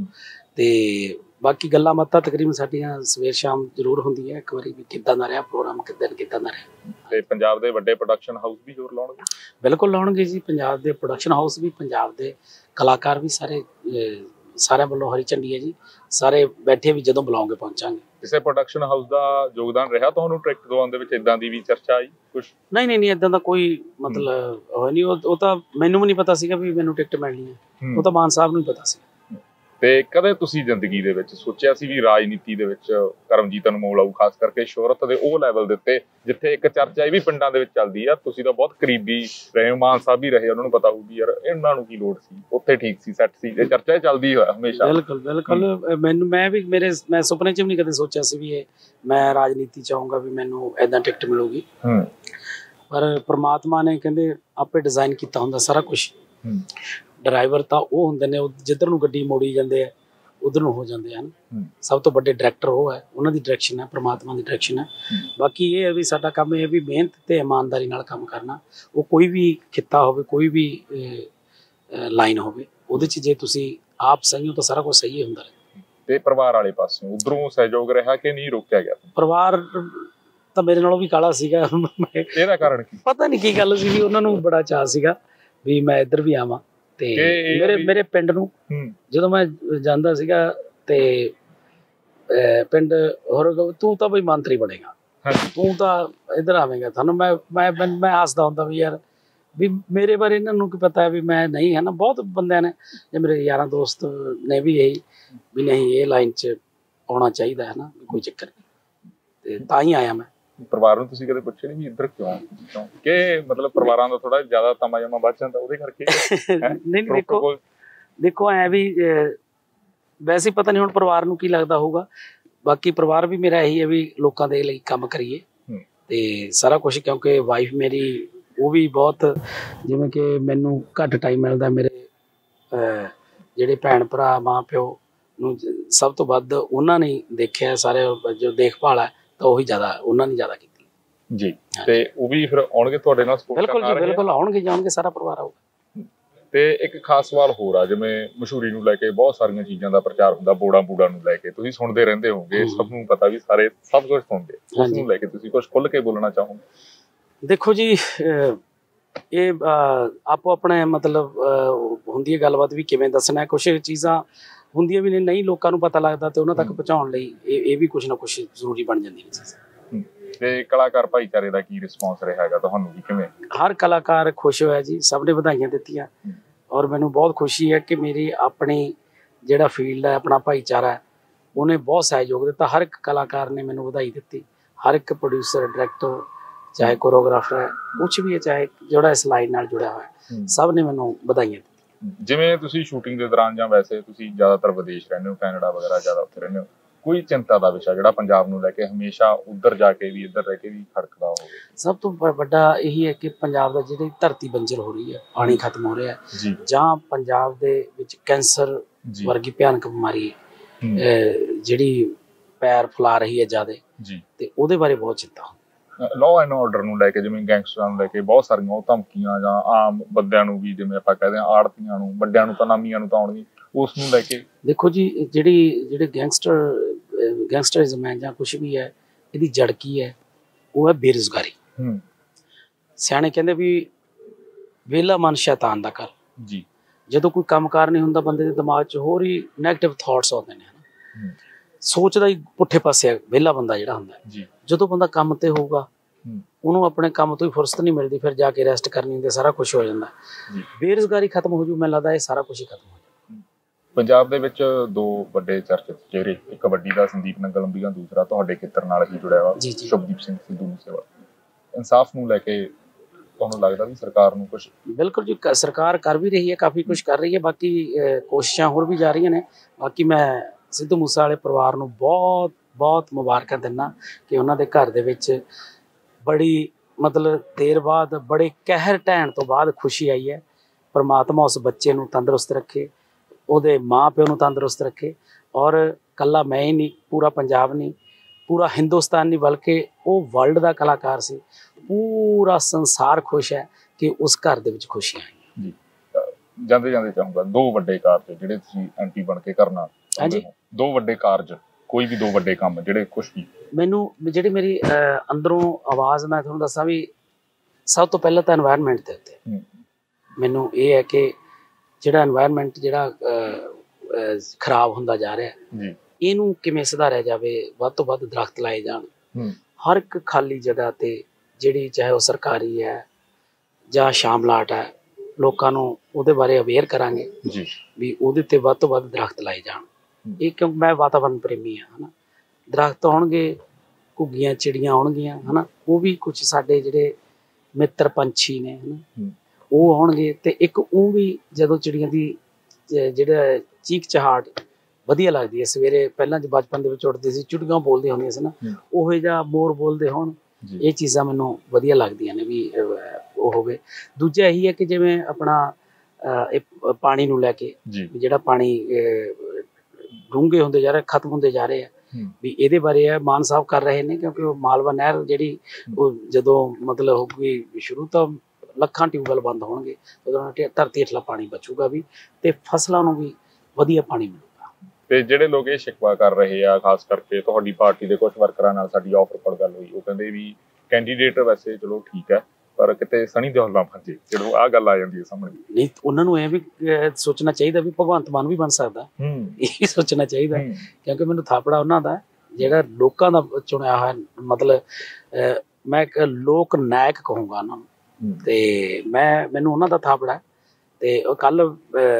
ਤੇ ਬਾਕੀ ਗੱਲਾਂ ਬਾਤਾਂ ਤਕਰੀਬਨ ਸਾਡੀਆਂ ਸਵੇਰ ਸ਼ਾਮ ਜ਼ਰੂਰ ਹੁੰਦੀ ਹੈ ਇੱਕ ਵਾਰੀ ਵੀ ਕਿੱਦਾਂ ਦਾ ਰਿਹਾ ਪ੍ਰੋਗਰਾਮ, ਕਿੱਦਾਂ ਕਿੱਦਾਂ ਦਾ ਰਿਹਾ। ਤੇ ਪੰਜਾਬ ਦੇ ਵੱਡੇ ਪ੍ਰੋਡਕਸ਼ਨ ਹਾਊਸ ਵੀ ਜ਼ੋਰ ਲਾਉਣਗੇ? ਬਿਲਕੁਲ ਲਾਉਣਗੇ ਜੀ। ਪੰਜਾਬ ਦੇ ਪ੍ਰੋਡਕਸ਼ਨ ਹਾਊਸ ਵੀ, ਪੰਜਾਬ ਦੇ ਕਲਾਕਾਰ ਵੀ, ਸਾਰੇ ਸਾਰਿਆਂ ਵੱਲੋਂ ਹਰੀ ਝੰਡੀ ਹੈ ਜੀ। ਸਾਰੇ ਬੈਠੇ ਵੀ ਜਦੋਂ ਬੁਲਾਓਗੇ ਪਹੁੰਚਾਂਗੇ। ਕਿਸੇ ਪ੍ਰੋਡਕਸ਼ਨ ਹਾਊਸ ਦਾ ਯੋਗਦਾਨ ਰਿਹਾ ਤੁਹਾਨੂੰ ਟਰੈਕਟ ਦਵਾਉਣ ਦੇ ਵਿੱਚ? ਇਦਾਂ ਦੀ ਵੀ ਚਰਚਾ ਆਈ ਕੁਛ? ਨਹੀਂ ਨਹੀਂ ਨਹੀਂ, ਇਦਾਂ ਦਾ ਕੋਈ ਮਤਲਬ ਹੋਇਆ ਨਹੀਂ। ਉਹ ਤਾਂ ਮੈਨੂੰ ਵੀ ਨਹੀਂ ਪਤਾ ਸੀਗਾ ਵੀ ਮੈਨੂੰ ਟਿਕਟ ਮਿਲਣੀ ਹੈ, ਉਹ ਤਾਂ ਮਾਨ ਸਾਹਿਬ ਨੂੰ ਹੀ ਪਤਾ ਸੀ। ਤੇ ਕਦੇ ਤੁਸੀਂ ਜ਼ਿੰਦਗੀ ਦੇ ਵਿੱਚ ਸੋਚਿਆ ਸੀ ਵੀ ਰਾਜਨੀਤੀ ਦੇ ਵਿੱਚ ਕਰਮਜੀਤ ਅਨਮੋਲ ਆਊ, ਖਾਸ ਕਰਕੇ ਸ਼ੋਹਰਤ ਦੇ ਉਹ ਲੈਵਲ ਦੇ ਉੱਤੇ ਜਿੱਥੇ ਇੱਕ ਚਰਚਾ ਇਹ ਵੀ ਪਿੰਡਾਂ ਦੇ ਵਿੱਚ ਚੱਲਦੀ ਆ, ਤੁਸੀਂ ਤਾਂ ਬਹੁਤ ਕਰੀਬੀ ਰਹੇ, ਮਾਨ ਸਾਹਿਬ ਵੀ ਰਹੇ, ਉਹਨਾਂ ਨੂੰ ਪਤਾ ਹੋਊਗੀ ਯਾਰ ਇਹਨਾਂ ਨੂੰ ਕੀ ਲੋੜ ਸੀ, ਉੱਥੇ ਠੀਕ ਸੀ, ਸੈੱਟ ਸੀ, ਇਹ ਚਰਚਾ ਚੱਲਦੀ ਹੋਇਆ ਹਮੇਸ਼ਾ? ਬਿਲਕੁਲ ਬਿਲਕੁਲ। ਮੈਨੂੰ ਮੈਂ ਵੀ ਮੇਰੇ ਮੈਂ ਸੁਪਨੇ 'ਚ ਵੀ ਨਹੀਂ ਕਦੇ ਸੋਚਿਆ ਸੀ ਵੀ ਇਹ ਮੈਂ ਰਾਜਨੀਤੀ 'ਚ ਆਊਂਗਾ, ਵੀ ਮੈਨੂੰ ਏਦਾਂ ਟਿਕਟ ਮਿਲੂਗੀ। ਪਰ ਪ੍ਰਮਾਤਮਾ ਨੇ ਕਹਿੰਦੇ ਆਪੇ ਡਿਜ਼ਾਈਨ ਕੀਤਾ ਹੁੰਦਾ ਸਾਰਾ ਕੁਛ। ਡਰਾਈਵਰ ਤਾਂ ਉਹ ਹੁੰਦੇ ਨੇ, ਉਹ ਜਿੱਧਰ ਨੂੰ ਗੱਡੀ ਮੋੜੀ ਜਾਂਦੇ ਆ ਉਧਰ ਨੂੰ ਹੋ ਜਾਂਦੇ ਹਨ। ਸਭ ਤੋਂ ਵੱਡੇ ਡਾਇਰੈਕਟਰ ਉਹ ਹੈ, ਉਹਨਾਂ ਦੀ ਡਾਇਰੈਕਸ਼ਨ ਹੈ, ਪ੍ਰਮਾਤਮਾ ਦੀ ਡਾਇਰੈਕਸ਼ਨ ਹੈ। ਬਾਕੀ ਇਹ ਹੈ ਵੀ ਸਾਡਾ ਕੰਮ ਇਹ ਹੈ ਵੀ ਮਿਹਨਤ ਤੇ ਇਮਾਨਦਾਰੀ ਨਾਲ ਕੰਮ ਕਰਨਾ। ਉਹ ਕੋਈ ਵੀ ਖਿੱਤਾ ਹੋਵੇ, ਕੋਈ ਵੀ ਲਾਈਨ ਹੋਵੇ, ਉਹਦੇ 'ਚ ਜੇ ਤੁਸੀਂ ਆਪ ਸਹੀ ਹੋ ਤਾਂ ਸਾਰਾ ਕੁਝ ਸਹੀ ਹੁੰਦਾ ਰਹੇ। ਤੇ ਪਰਿਵਾਰ ਵਾਲੇ ਪਾਸਿਓਂ ਉਧਰੋਂ ਸਹਿਯੋਗ ਰਿਹਾ ਕਿ ਨਹੀਂ ਰੋਕਿਆ ਗਿਆ? ਪਰਿਵਾਰ ਤਾਂ ਮੇਰੇ ਨਾਲੋਂ ਵੀ ਕਾਲਾ ਸੀਗਾ। ਇਹਦਾ ਕਾਰਨ ਕੀ? ਪਤਾ ਨਹੀਂ ਕੀ ਗੱਲ ਸੀ ਵੀ ਉਹਨਾਂ ਨੂੰ ਬੜਾ ਚਾਅ ਸੀਗਾ ਵੀ ਮੈਂ ਇੱਧਰ ਵੀ ਆਵਾਂ। ਤੇ ਮੇਰੇ ਮੇਰੇ ਪਿੰਡ ਨੂੰ ਜਦੋਂ ਮੈਂ ਜਾਂਦਾ ਸੀਗਾ ਤੇ ਪਿੰਡ ਹੋਰ ਤੂੰ ਤਾਂ ਬਈ ਮੰਤਰੀ ਬਣੇਗਾ, ਤੂੰ ਤਾਂ ਇੱਧਰ ਆਵੇਂਗਾ, ਤੁਹਾਨੂੰ ਮੈਂ ਮੈਂ ਮੈਂ ਹੱਸਦਾ ਹੁੰਦਾ ਵੀ ਯਾਰ ਵੀ ਮੇਰੇ ਬਾਰੇ ਇਹਨਾਂ ਨੂੰ ਕੀ ਪਤਾ ਹੈ ਵੀ ਮੈਂ ਨਹੀਂ ਹੈ ਨਾ। ਬਹੁਤ ਬੰਦਿਆਂ ਨੇ ਜੇ ਮੇਰੇ ਯਾਰਾਂ ਦੋਸਤ ਨੇ ਵੀ ਇਹੀ ਵੀ ਨਹੀਂ ਇਹ ਲਾਈਨ 'ਚ ਆਉਣਾ ਚਾਹੀਦਾ ਹੈ ਨਾ, ਕੋਈ ਚੱਕਰ ਨਹੀਂ, ਤੇ ਤਾਂ ਹੀ ਆਇਆ ਮੈਂ। ਪਰਿਵਾਰ ਨੂੰ ਤੁਸੀਂ ਕਦੇ ਪੁੱਛਿਆ ਨਹੀਂ ਵੀ ਇੱਧਰ ਕਿਉਂ ਕਿਉਂ ਕਿ ਮਤਲਬ ਪਰਿਵਾਰਾਂ ਦਾ ਥੋੜਾ ਜ਼ਿਆਦਾ ਤਮਾ ਜਮਾ ਵੱਧ ਜਾਂਦਾ ਉਹਦੇ ਕਰਕੇ? ਨਹੀਂ ਦੇਖੋ ਦੇਖੋ ਐ ਵੀ ਵੈਸੇ ਪਤਾ ਨਹੀਂ ਹੁਣ ਪਰਿਵਾਰ ਨੂੰ ਕੀ ਲੱਗਦਾ ਹੋਊਗਾ। ਬਾਕੀ ਪਰਿਵਾਰ ਵੀ ਮੇਰਾ ਇਹੀ ਹੈ ਵੀ ਲੋਕਾਂ ਦੇ ਲਈ ਕੰਮ ਕਰੀਏ ਤੇ ਸਾਰਾ ਕੁਛ, ਕਿਉਂਕਿ ਵਾਈਫ ਮੇਰੀ ਉਹ ਵੀ ਬਹੁਤ, ਜਿਵੇਂ ਕਿ ਮੈਨੂੰ ਘੱਟ ਟਾਈਮ ਮਿਲਦਾ, ਮੇਰੇ ਜਿਹੜੇ ਭੈਣ ਭਰਾ ਮਾਂ ਪਿਓ ਨੂੰ ਸਭ ਤੋਂ ਵੱਧ ਉਹਨਾਂ ਨੇ ਦੇਖਿਆ, ਸਾਰੇ ਜੋ ਦੇਖਭਾਲ ਹੈ ਤਾਂ ਉਹੀ ਜ਼ਿਆਦਾ ਉਹਨਾਂ ਨੇ ਜ਼ਿਆਦਾ ਕੀਤੀ ਜੀ। ਤੇ ਉਹ ਵੀ ਫਿਰ ਆਉਣਗੇ ਤੁਹਾਡੇ ਨਾਲ ਸਪੋਰਟ ਕਰਨ? ਬਿਲਕੁਲ ਜੀ ਬਿਲਕੁਲ, ਆਉਣਗੇ ਜਾਣਗੇ, ਸਾਰਾ ਪਰਿਵਾਰ ਆਊਗਾ। ਤੇ ਇੱਕ ਖਾਸ ਸਵਾਲ ਹੋਰ ਆ, ਜਿਵੇਂ ਮਸ਼ਹੂਰੀ ਨੂੰ ਲੈ ਕੇ ਬਹੁਤ ਸਾਰੀਆਂ ਚੀਜ਼ਾਂ ਦਾ ਪ੍ਰਚਾਰ ਹੁੰਦਾ, ਬੋੜਾ ਬੂੜਾ ਨੂੰ ਲੈ ਕੇ ਤੁਸੀਂ ਸੁਣਦੇ ਰਹਿੰਦੇ ਹੋਵੋਗੇ, ਸਭ ਨੂੰ ਪਤਾ ਵੀ ਸਾਰੇ ਸਭ ਕੁਝ ਸੁਣਦੇ, ਉਸ ਨੂੰ ਲੈ ਕੇ ਤੁਸੀਂ ਕੁਝ ਖੁੱਲ ਕੇ ਬੋਲਣਾ ਚਾਹੋਗੇ? ਦੇਖੋ ਜੀ, ਇਹ ਆਪੋ ਆਪਣੇ ਮਤਲਬ ਹੁੰਦੀ ਹੈ ਗੱਲਬਾਤ ਵੀ ਕਿਵੇਂ ਦੱਸਣਾ। ਕੁਛ ਚੀਜ਼ਾਂ ਹੁੰਦੀਆਂ ਵੀ ਨੇ ਨਹੀਂ ਲੋਕਾਂ ਨੂੰ ਪਤਾ ਲੱਗਦਾ, ਤੇ ਉਹਨਾਂ ਤੱਕ ਪਹੁੰਚਾਉਣ ਲਈ ਇਹ ਇਹ ਵੀ ਕੁਛ ਨਾ ਕੁਛ ਜ਼ਰੂਰੀ ਬਣ ਜਾਂਦੀ ਹੈ ਚੀਜ਼। ਤੇ ਕਲਾਕਾਰ ਭਾਈਚਾਰੇ ਦਾ ਕੀ ਰਿਸਪੌਂਸ ਰਿਹਾ ਹੈਗਾ ਤੁਹਾਨੂੰ ਵੀ, ਕਿਵੇਂ? ਹਰ ਕਲਾਕਾਰ ਖੁਸ਼ ਹੋਇਆ ਜੀ, ਸਭ ਨੇ ਵਧਾਈਆਂ ਦਿੱਤੀਆਂ, ਔਰ ਮੈਨੂੰ ਬਹੁਤ ਖੁਸ਼ੀ ਹੈ ਕਿ ਮੇਰੀ ਆਪਣੀ ਜਿਹੜਾ ਫੀਲਡ ਹੈ, ਆਪਣਾ ਭਾਈਚਾਰਾ ਹੈ, ਉਹਨੇ ਬਹੁਤ ਸਹਿਯੋਗ ਦਿੱਤਾ। ਹਰ ਇੱਕ ਕਲਾਕਾਰ ਨੇ ਮੈਨੂੰ ਵਧਾਈ ਦਿੱਤੀ, ਹਰ ਇੱਕ ਪ੍ਰੋਡਿਊਸਰ, ਡਾਇਰੈਕਟਰ, ਚਾਹੇ ਕੋਰੀਓਗ੍ਰਾਫਰ ਹੈ, ਕੁਛ ਵੀ ਹੈ, ਚਾਹੇ ਜਿਹੜਾ ਇਸ ਲਾਈਨ ਨਾਲ ਜੁੜਿਆ ਹੋਇਆ, ਸਭ ਨੇ ਮੈਨੂੰ ਵਧਾਈਆਂ ਦਿੱਤੀਆਂ। ਜਿਵੇਂ ਤੁਸੀਂ ਸ਼ੂਟਿੰਗ ਦੇ ਦੌਰਾਨ ਜਾਂ ਵੈਸੇ ਤੁਸੀਂ ਜ਼ਿਆਦਾਤਰ ਵਿਦੇਸ਼ ਰਹਿੰਦੇ ਹੋ, ਕੈਨੇਡਾ ਵਗੈਰਾ ਜ਼ਿਆਦਾ ਉੱਥੇ ਰਹਿੰਦੇ ਹੋ, ਕੋਈ ਚਿੰਤਾ ਦਾ ਵਿਸ਼ਾ ਜਿਹੜਾ ਪੰਜਾਬ ਨੂੰ ਲੈ ਕੇ ਹਮੇਸ਼ਾ ਉੱਧਰ ਜਾ ਕੇ ਵੀ ਇੱਧਰ ਰਹਿ ਕੇ ਵੀ ਖੜਕਦਾ ਹੋਵੇ? ਸਭ ਤੋਂ ਵੱਡਾ ਇਹੀ ਹੈ ਕਿ ਪੰਜਾਬ ਦਾ ਜਿਹੜੀ ਧਰਤੀ ਬੰਜਰ ਹੋ ਰਹੀ ਹੈ, ਪਾਣੀ ਖਤਮ ਹੋ ਰਿਹਾ ਹੈ, ਜਾਂ ਪੰਜਾਬ ਦੇ ਵਿੱਚ ਕੈਂਸਰ ਵਰਗੀ ਭਿਆਨਕ ਬਿਮਾਰੀ ਜਿਹੜੀ ਪੈਰ ਫੈਲਾ ਰਹੀ ਹੈ ਜ਼ਿਆਦਾ, ਤੇ ਉਹਦੇ ਬਾਰੇ ਬਹੁਤ ਚਿੰਤਾ। ਲਾਅ ਐਂਡ ਆਰਡਰ ਨੂੰ ਲੈ ਕੇ, ਜਿਵੇਂ ਗੈਂਗਸਟਰਾਂ ਨੂੰ ਲੈ ਕੇ ਬਹੁਤ ਸਾਰੀਆਂ ਉਹ ਧਮਕੀਆਂ, ਜਾਂ ਆਮ ਬੰਦਿਆਂ ਨੂੰ ਵੀ, ਜਿਵੇਂ ਆਪਾਂ ਕਹਿੰਦੇ ਹਾਂ ਆੜਤੀਆਂ ਨੂੰ, ਵੱਡਿਆਂ ਨੂੰ ਤਾਂ ਨਾਮੀਆਂ ਨੂੰ ਤਾਂ ਆਉਣਗੀਆਂ, ਉਸ ਨੂੰ ਲੈ ਕੇ? ਦੇਖੋ ਜੀ, ਜਿਹੜੀ ਜਿਹੜੇ ਗੈਂਗਸਟਰ ਗੈਂਗਸਟਰਿਜ਼ਮ ਹੈ ਜਾਂ ਕੁਛ ਵੀ ਹੈ, ਇਹਦੀ ਜੜ ਕੀ ਹੈ? ਉਹ ਹੈ ਬੇਰੁਜ਼ਗਾਰੀ। ਸਿਆਣੇ ਕਹਿੰਦੇ ਵੀ ਵਿਹਲਾ ਮਨ ਸ਼ੈਤਾਨ ਦਾ ਘਰ। ਜੀ, ਜਦੋਂ ਕੋਈ ਕੰਮਕਾਰ ਨਹੀਂ ਹੁੰਦਾ, ਬੰਦੇ ਦੇ ਦਿਮਾਗ 'ਚ ਹੋਰ ਹੀ ਨੈਗੇਟਿਵ ਥਾਟਸ ਆਉਂਦੇ ਨੇ, ਹਨਾ, ਸੋਚਦਾ ਹੀ ਪੁੱਠੇ ਪਾਸੇ ਵਿਹਲਾ ਬੰਦਾ ਜਿਹੜਾ ਹੁੰਦਾ। ਜਦੋਂ ਬੰਦਾ ਕੰਮ ਤੇ ਹੋਊਗਾ, ਉਹਨੂੰ ਆਪਣੇ ਕੰਮ ਤੋਂ ਹੀ ਫੁਰਸਤ ਨਹੀਂ ਮਿਲਦੀ, ਫਿਰ ਜਾ ਕੇ ਰੈਸਟ ਕਰਨੀ ਹੁੰਦੀ, ਸਾਰਾ ਕੁਛ ਹੋ ਜਾਂਦਾ। ਬੇਰੁਜ਼ਗਾਰੀ ਖਤਮ ਹੋ ਜੂ, ਮੈਨੂੰ ਲੱਗਦਾ ਇਹ ਸਾਰਾ ਕੁਛ ਹੀ ਖਤਮ ਹੋ ਜਾਊ। ਪੰਜਾਬ ਦੇ ਵਿੱਚ ਦੋ ਵੱਡੇ ਚਰਚਿਤ ਚਿਹਰੇ, ਇੱਕ ਕਬੱਡੀ ਦਾ ਸੰਦੀਪ ਨੰਗਲੰਬੀਆਂ, ਦੂਸਰਾ ਤੁਹਾਡੇ ਖੇਤਰ ਨਾਲ ਹੀ ਜੁੜਿਆ ਵਾ ਸ਼ੁਭਦੀਪ ਸਿੰਘ ਸਿੱਧੂ ਮੂਸੇਵਾਲਾ। ਇਨਸਾਫ ਨੂੰ ਲੈ ਕੇ ਤੁਹਾਨੂੰ ਲੱਗਦਾ ਵੀ ਸਰਕਾਰ ਨੂੰ ਕੁਛ? ਬਿਲਕੁਲ ਜੀ, ਸਰਕਾਰ ਕਰ ਵੀ ਰਹੀ ਹੈ, ਕਾਫੀ ਕੁਛ ਕਰ ਰਹੀ ਹੈ, ਬਾਕੀ ਕੋਸ਼ਿਸ਼ਾਂ ਹੋਰ ਵੀ ਜਾ ਰਹੀਆਂ ਨੇ। ਬਾਕੀ ਮੈਂ ਸਿੱਧੂ ਮੂਸੇ ਵਾਲੇ ਪਰਿਵਾਰ ਨੂੰ ਬਹੁਤ ਬਹੁਤ ਮੁਬਾਰਕਾਂ ਦਿੰਦਾ ਕਿ ਉਹਨਾਂ ਦੇ ਘਰ ਦੇ ਵਿੱਚ ਬੜੀ ਮਤਲਬ ਦੇਰ ਬਾਅਦ, ਬੜੇ ਕਹਿਰ ਢਹਿਣ ਤੋਂ ਬਾਅਦ ਖੁਸ਼ੀ ਆਈ ਹੈ। ਪਰਮਾਤਮਾ ਉਸ ਬੱਚੇ ਨੂੰ ਤੰਦਰੁਸਤ ਰੱਖੇ, ਉਹਦੇ ਮਾਂ ਪਿਓ ਨੂੰ ਤੰਦਰੁਸਤ ਰੱਖੇ, ਔਰ ਕੱਲਾ ਮੈਂ ਹੀ ਨਹੀਂ, ਪੂਰਾ ਪੰਜਾਬ ਨਹੀਂ, ਪੂਰਾ ਹਿੰਦੁਸਤਾਨ ਨਹੀਂ, ਬਲਕਿ ਉਹ ਵਰਲਡ ਦਾ ਕਲਾਕਾਰ ਸੀ, ਪੂਰਾ ਸੰਸਾਰ ਖੁਸ਼ ਹੈ ਕਿ ਉਸ ਘਰ ਦੇ ਵਿੱਚ ਖੁਸ਼ੀਆਂ ਆਈਆਂ। ਜੀ, ਜਾਂਦੇ ਜਾਂਦੇ ਚਾਹੂੰਗਾ, ਦੋ ਵੱਡੇ ਕਾਰਜ ਜਿਹੜੇ ਤੁਸੀਂ ਐਮ ਪੀ ਬਣ ਕੇ ਕਰਨਾ ਚਾਹੁੰਦੇ ਹੋ, ਦੋ ਵੱਡੇ ਕਾਰਜ, ਕੋਈ ਵੀ ਦੋ ਵੱਡੇ ਕੰਮ ਜਿਹੜੇ ਕੁਛ ਵੀ? ਮੈਨੂੰ ਜਿਹੜੀ ਮੇਰੀ ਅੰਦਰੋਂ ਆਵਾਜ਼, ਮੈਂ ਤੁਹਾਨੂੰ ਦੱਸਾਂ ਵੀ, ਸਭ ਤੋਂ ਪਹਿਲਾਂ ਤਾਂ ਐਨਵਾਇਰਨਮੈਂਟ ਦੇ ਉੱਤੇ ਮੈਨੂੰ ਇਹ ਹੈ ਕਿ ਜਿਹੜਾ ਐਨਵਾਇਰਨਮੈਂਟ ਜਿਹੜਾ ਖਰਾਬ ਹੁੰਦਾ ਜਾ ਰਿਹਾ, ਇਹਨੂੰ ਕਿਵੇਂ ਸੁਧਾਰਿਆ ਜਾਵੇ। ਵੱਧ ਤੋਂ ਵੱਧ ਦਰਖਤ ਲਾਏ ਜਾਣ ਹਰ ਇੱਕ ਖਾਲੀ ਜਗ੍ਹਾ ਤੇ, ਜਿਹੜੀ ਚਾਹੇ ਉਹ ਸਰਕਾਰੀ ਹੈ ਜਾਂ ਸ਼ਾਮਲਾਟ ਹੈ, ਲੋਕਾਂ ਨੂੰ ਉਹਦੇ ਬਾਰੇ ਅਵੇਅਰ ਕਰਾਂਗੇ ਵੀ ਉਹਦੇ ਤੇ ਵੱਧ ਤੋਂ ਵੱਧ ਦਰਖਤ ਲਾਏ ਜਾਣ। ਇਹ ਕਿਉਂਕਿ ਮੈਂ ਵਾਤਾਵਰਨ ਪ੍ਰੇਮੀ ਹਾਂ, ਹਨਾ, ਦਰਖਤ ਆਉਣਗੇ, ਘੁੱਗੀਆਂ ਚਿੜੀਆਂ ਆਉਣਗੀਆਂ, ਹਨਾ, ਉਹ ਵੀ ਕੁਛ ਸਾਡੇ ਜਿਹੜੇ ਮਿੱਤਰ ਪੰਛੀ ਨੇ, ਹਨਾ, ਉਹ ਆਉਣਗੇ। ਤੇ ਇੱਕ ਉਹ ਵੀ ਜਦੋਂ ਚਿੜੀਆਂ ਦੀ ਜਿਹੜਾ ਚੀਕ ਚਹਾਟ ਵਧੀਆ ਲੱਗਦੀ ਹੈ ਸਵੇਰੇ, ਪਹਿਲਾਂ ਜੇ ਬਚਪਨ ਦੇ ਵਿੱਚ ਉੱਠਦੇ ਸੀ, ਚਿੜੀਆਂ ਬੋਲਦੀਆਂ ਹੁੰਦੀਆਂ ਸੀ ਨਾ, ਉਹੋ ਜਿਹਾ ਮੋਰ ਬੋਲਦੇ ਹੋਣ, ਇਹ ਚੀਜ਼ਾਂ ਮੈਨੂੰ ਵਧੀਆ ਲੱਗਦੀਆਂ ਨੇ ਵੀ ਉਹ ਹੋਵੇ। ਦੂਜਾ ਇਹੀ ਹੈ ਕਿ ਜਿਵੇਂ ਆਪਣਾ ਇਹ ਪਾਣੀ ਨੂੰ ਲੈ ਕੇ, ਜਿਹੜਾ ਪਾਣੀ ਡੂੰਘੇ ਹੁੰਦੇ ਜਾ ਰਹੇ, ਖਤਮ ਹੁੰਦੇ ਜਾ ਰਹੇ ਆ, ਵੀ ਇਹਦੇ ਬਾਰੇ ਹੈ ਮਾਨ ਸਾਹਿਬ ਕਰ ਰਹੇ ਨੇ, ਕਿਉਂਕਿ ਉਹ ਮਾਲਵਾ ਨਹਿਰ ਜਿਹੜੀ, ਉਹ ਜਦੋਂ ਮਤਲਬ ਹੋਊਗੀ ਸ਼ੁਰੂ, ਤਾਂ ਲੱਖਾਂ ਟਿਊਬਵੈੱਲ ਬੰਦ ਹੋਣਗੇ, ਉਦੋਂ ਧਰਤੀ ਹੇਠਲਾ ਪਾਣੀ ਬਚੂਗਾ ਵੀ, ਤੇ ਫਸਲਾਂ ਨੂੰ ਵੀ ਵਧੀਆ ਪਾਣੀ ਮਿਲੂਗਾ। ਤੇ ਜਿਹੜੇ ਲੋਕ ਇਹ ਸ਼ਿਕਵਾ ਕਰ ਰਹੇ ਆ, ਖਾਸ ਕਰਕੇ ਤੁਹਾਡੀ ਪਾਰਟੀ ਦੇ ਕੁਝ ਵਰਕਰਾਂ ਨਾਲ ਸਾਡੀ ਆਫ ਰਿਕਾਰਡ ਗੱਲ ਹੋਈ, ਉਹ ਕਹਿੰਦੇ ਵੀ ਕੈਂਡੀਡੇਟ ਵੈਸੇ ਚਲੋ ਠੀਕ ਹੈ, ਪਰ ਕਿਤੇ ਸਣੀ ਦਿਓਲ ਨਾ ਫਸੇ, ਜਦੋਂ ਆਹ ਗੱਲ ਆ ਜਾਂਦੀ ਹੈ ਸਾਹਮਣੇ। ਨਹੀਂ, ਉਹਨਾਂ ਨੂੰ ਇਹ ਵੀ ਸੋਚਣਾ ਚਾਹੀਦਾ ਵੀ ਭਗਵੰਤ ਮਾਨ ਵੀ ਬਣ ਸਕਦਾ, ਇਹ ਸੋਚਣਾ ਚਾਹੀਦਾ, ਕਿਉਂਕਿ ਮੈਨੂੰ ਥਾਪੜਾ ਉਹਨਾਂ ਦਾ ਜਿਹੜਾ ਲੋਕਾਂ ਦਾ ਚੁਣਿਆ ਹੋਇਆ, ਮਤਲਬ ਮੈਂ ਇੱਕ ਲੋਕ ਨਾਇਕ ਕਹੂੰਗਾ ਉਹਨਾਂ ਨੂੰ, ਤੇ ਮੈਂ ਮੈਨੂੰ ਉਹਨਾਂ ਦਾ ਥਾਪੜਾ। ਤੇ ਉਹ ਕੱਲ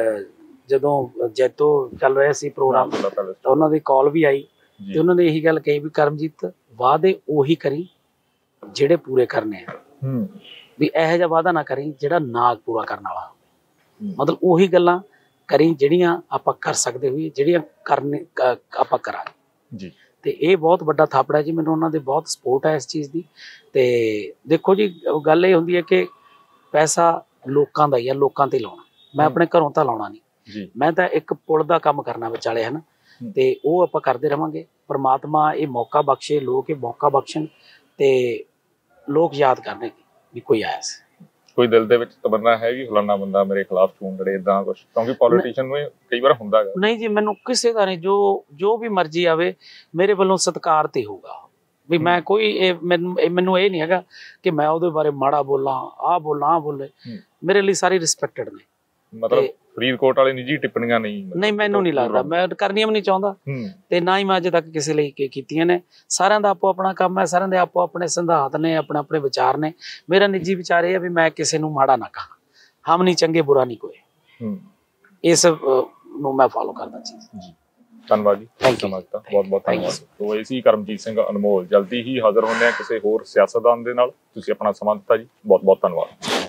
ਜਦੋਂ ਜੈਤੋ ਚੱਲ ਰਿਹਾ ਸੀ ਪ੍ਰੋਗਰਾਮ, ਤਾਂ ਉਹਨਾਂ ਦੀ ਕਾਲ ਵੀ ਆਈ, ਤੇ ਉਹਨਾਂ ਨੇ ਇਹੀ ਗੱਲ ਕਹੀ ਵੀ ਕਰਮਜੀਤ, ਵਾਅਦੇ ਉਹੀ ਕਰੀ ਜਿਹੜੇ ਪੂਰੇ ਕਰਨੇ ਆ, ਵੀ ਇਹੋ ਜਿਹਾ ਵਾਅਦਾ ਨਾ ਕਰੀ ਜਿਹੜਾ ਨਾ ਪੂਰਾ ਕਰਨ ਵਾਲਾ ਹੋਵੇ। ਮਤਲਬ ਉਹੀ ਗੱਲਾਂ ਕਰੀ ਜਿਹੜੀਆਂ ਆਪਾਂ ਕਰ ਸਕਦੇ ਹੋਈਏ, ਜਿਹੜੀਆਂ ਕਰਨੇ ਆਪਾਂ ਕਰਾਂਗੇ ਜੀ। ਤੇ ਇਹ ਬਹੁਤ ਵੱਡਾ ਥਾਪੜਾ ਜੀ, ਮੈਨੂੰ ਉਹਨਾਂ ਦੇ ਬਹੁਤ ਸਪੋਰਟ ਹੈ ਇਸ ਚੀਜ਼ ਦੀ। ਤੇ ਦੇਖੋ ਜੀ, ਗੱਲ ਇਹ ਹੁੰਦੀ ਹੈ ਕਿ ਪੈਸਾ ਲੋਕਾਂ ਦਾ ਹੀ ਆ, ਲੋਕਾਂ ਤੇ ਲਾਉਣਾ, ਮੈਂ ਆਪਣੇ ਘਰੋਂ ਤਾਂ ਲਾਉਣਾ ਨਹੀਂ, ਮੈਂ ਤਾਂ ਇੱਕ ਪੁਲ ਦਾ ਕੰਮ ਕਰਨਾ ਵਿਚਾਲੇ, ਹਨਾ, ਤੇ ਉਹ ਆਪਾਂ ਕਰਦੇ ਰਵਾਂਗੇ। ਪਰਮਾਤਮਾ ਇਹ ਮੌਕਾ ਬਖਸ਼ੇ, ਲੋਕ ਇਹ ਮੌਕਾ ਬਖਸ਼ਣ, ਤੇ ਲੋਕ ਯਾਦ ਕਰਨਗੇ ਵੀ ਕੋਈ ਆਇਆ ਸੀ। ਕੋਈ ਦਿਲ ਦੇ ਵਿੱਚ ਤਮੰਨਾ ਹੈ ਵੀ ਫਲਾਨਾ ਬੰਦਾ ਮੇਰੇ ਖਿਲਾਫ ਚੋਣ ਲੜੇ, ਏਦਾਂ ਕੁਛ? ਕਿਉਂਕਿ ਪੋਲੀਟੀਸ਼ੀਅਨ ਨੂੰ ਕਈ ਵਾਰ ਹੁੰਦਾ ਹੈ। ਨਹੀਂ ਜੀ, ਮੈਨੂੰ ਕਿਸੇ ਦਾ ਨਹੀਂ, ਜੋ ਜੋ ਵੀ ਮਰਜ਼ੀ ਆਵੇ, ਮੇਰੇ ਵੱਲੋਂ ਸਤਿਕਾਰ ਤੇ ਹੋਊਗਾ ਵੀ। ਮੈਂ ਕੋਈ ਇਹ ਮੈਨੂੰ ਮੈਨੂੰ ਇਹ ਨਹੀਂ ਹੈਗਾ ਕਿ ਮੈਂ ਉਹਦੇ ਬਾਰੇ ਮਾੜਾ ਬੋਲਾਂ, ਆਹ ਬੋਲਾਂ, ਆਹ ਬੋਲੇ, ਮੇਰੇ ਲਈ ਸਾਰੇ ਰਿਸਪੈਕਟਡ ਨੇ। ਮਤਲਬ ਫਰੀਦਕੋਟ ਵਾਲੇ ਨਿੱਜੀ ਟਿੱਪਣੀਆਂ ਨਹੀਂ? ਨਹੀਂ, ਮੈਨੂੰ ਨਹੀਂ ਲੱਗਦਾ, ਮੈਂ ਕਰਨੀਆਂ ਵੀ ਨਹੀਂ ਚਾਹੁੰਦਾ, ਤੇ ਨਾ ਹੀ ਮੈਂ ਅਜੇ ਤੱਕ ਕਿਸੇ ਲਈ ਕੀਤੀਆਂ ਨੇ। ਸਾਰਿਆਂ ਦਾ ਆਪੋ ਆਪਣਾ ਕੰਮ ਹੈ, ਸਾਰਿਆਂ ਦੇ ਆਪੋ ਆਪਣੇ ਸਿਧਾਂਤ ਨੇ, ਆਪਣੇ ਆਪਣੇ ਵਿਚਾਰ ਨੇ। ਮੇਰਾ ਨਿੱਜੀ ਵਿਚਾਰ ਇਹ ਹੈ ਵੀ ਮੈਂ ਕਿਸੇ ਨੂੰ ਮਾੜਾ ਨਾ ਕਹਾਂ, ਹਮ ਨਹੀਂ ਚੰਗੇ ਬੁਰਾ ਨਹੀਂ ਕੋਈ, ਇਸ ਨੂੰ ਮੈਂ ਫੋਲੋ ਕਰਦਾ ਚੀਜ਼ ਜੀ। ਧੰਨਵਾਦ ਜੀ, ਬਹੁਤ ਬਹੁਤ ਧੰਨਵਾਦ। ਤੋ ਇਹ ਸੀ ਕਰਮਜੀਤ ਸਿੰਘ ਅਨਮੋਲ। ਜਲਦੀ ਹੀ ਹਾਜ਼ਰ ਹੁੰਦੇ ਹਾਂ ਕਿਸੇ ਹੋਰ ਸਿਆਸਤਦਾਨ ਦੇ ਨਾਲ। ਤੁਸੀਂ ਆਪਣਾ ਸਮਾਂ ਦਿੱਤਾ ਜੀ, ਬਹੁਤ ਬਹੁਤ ਧੰਨਵਾਦ।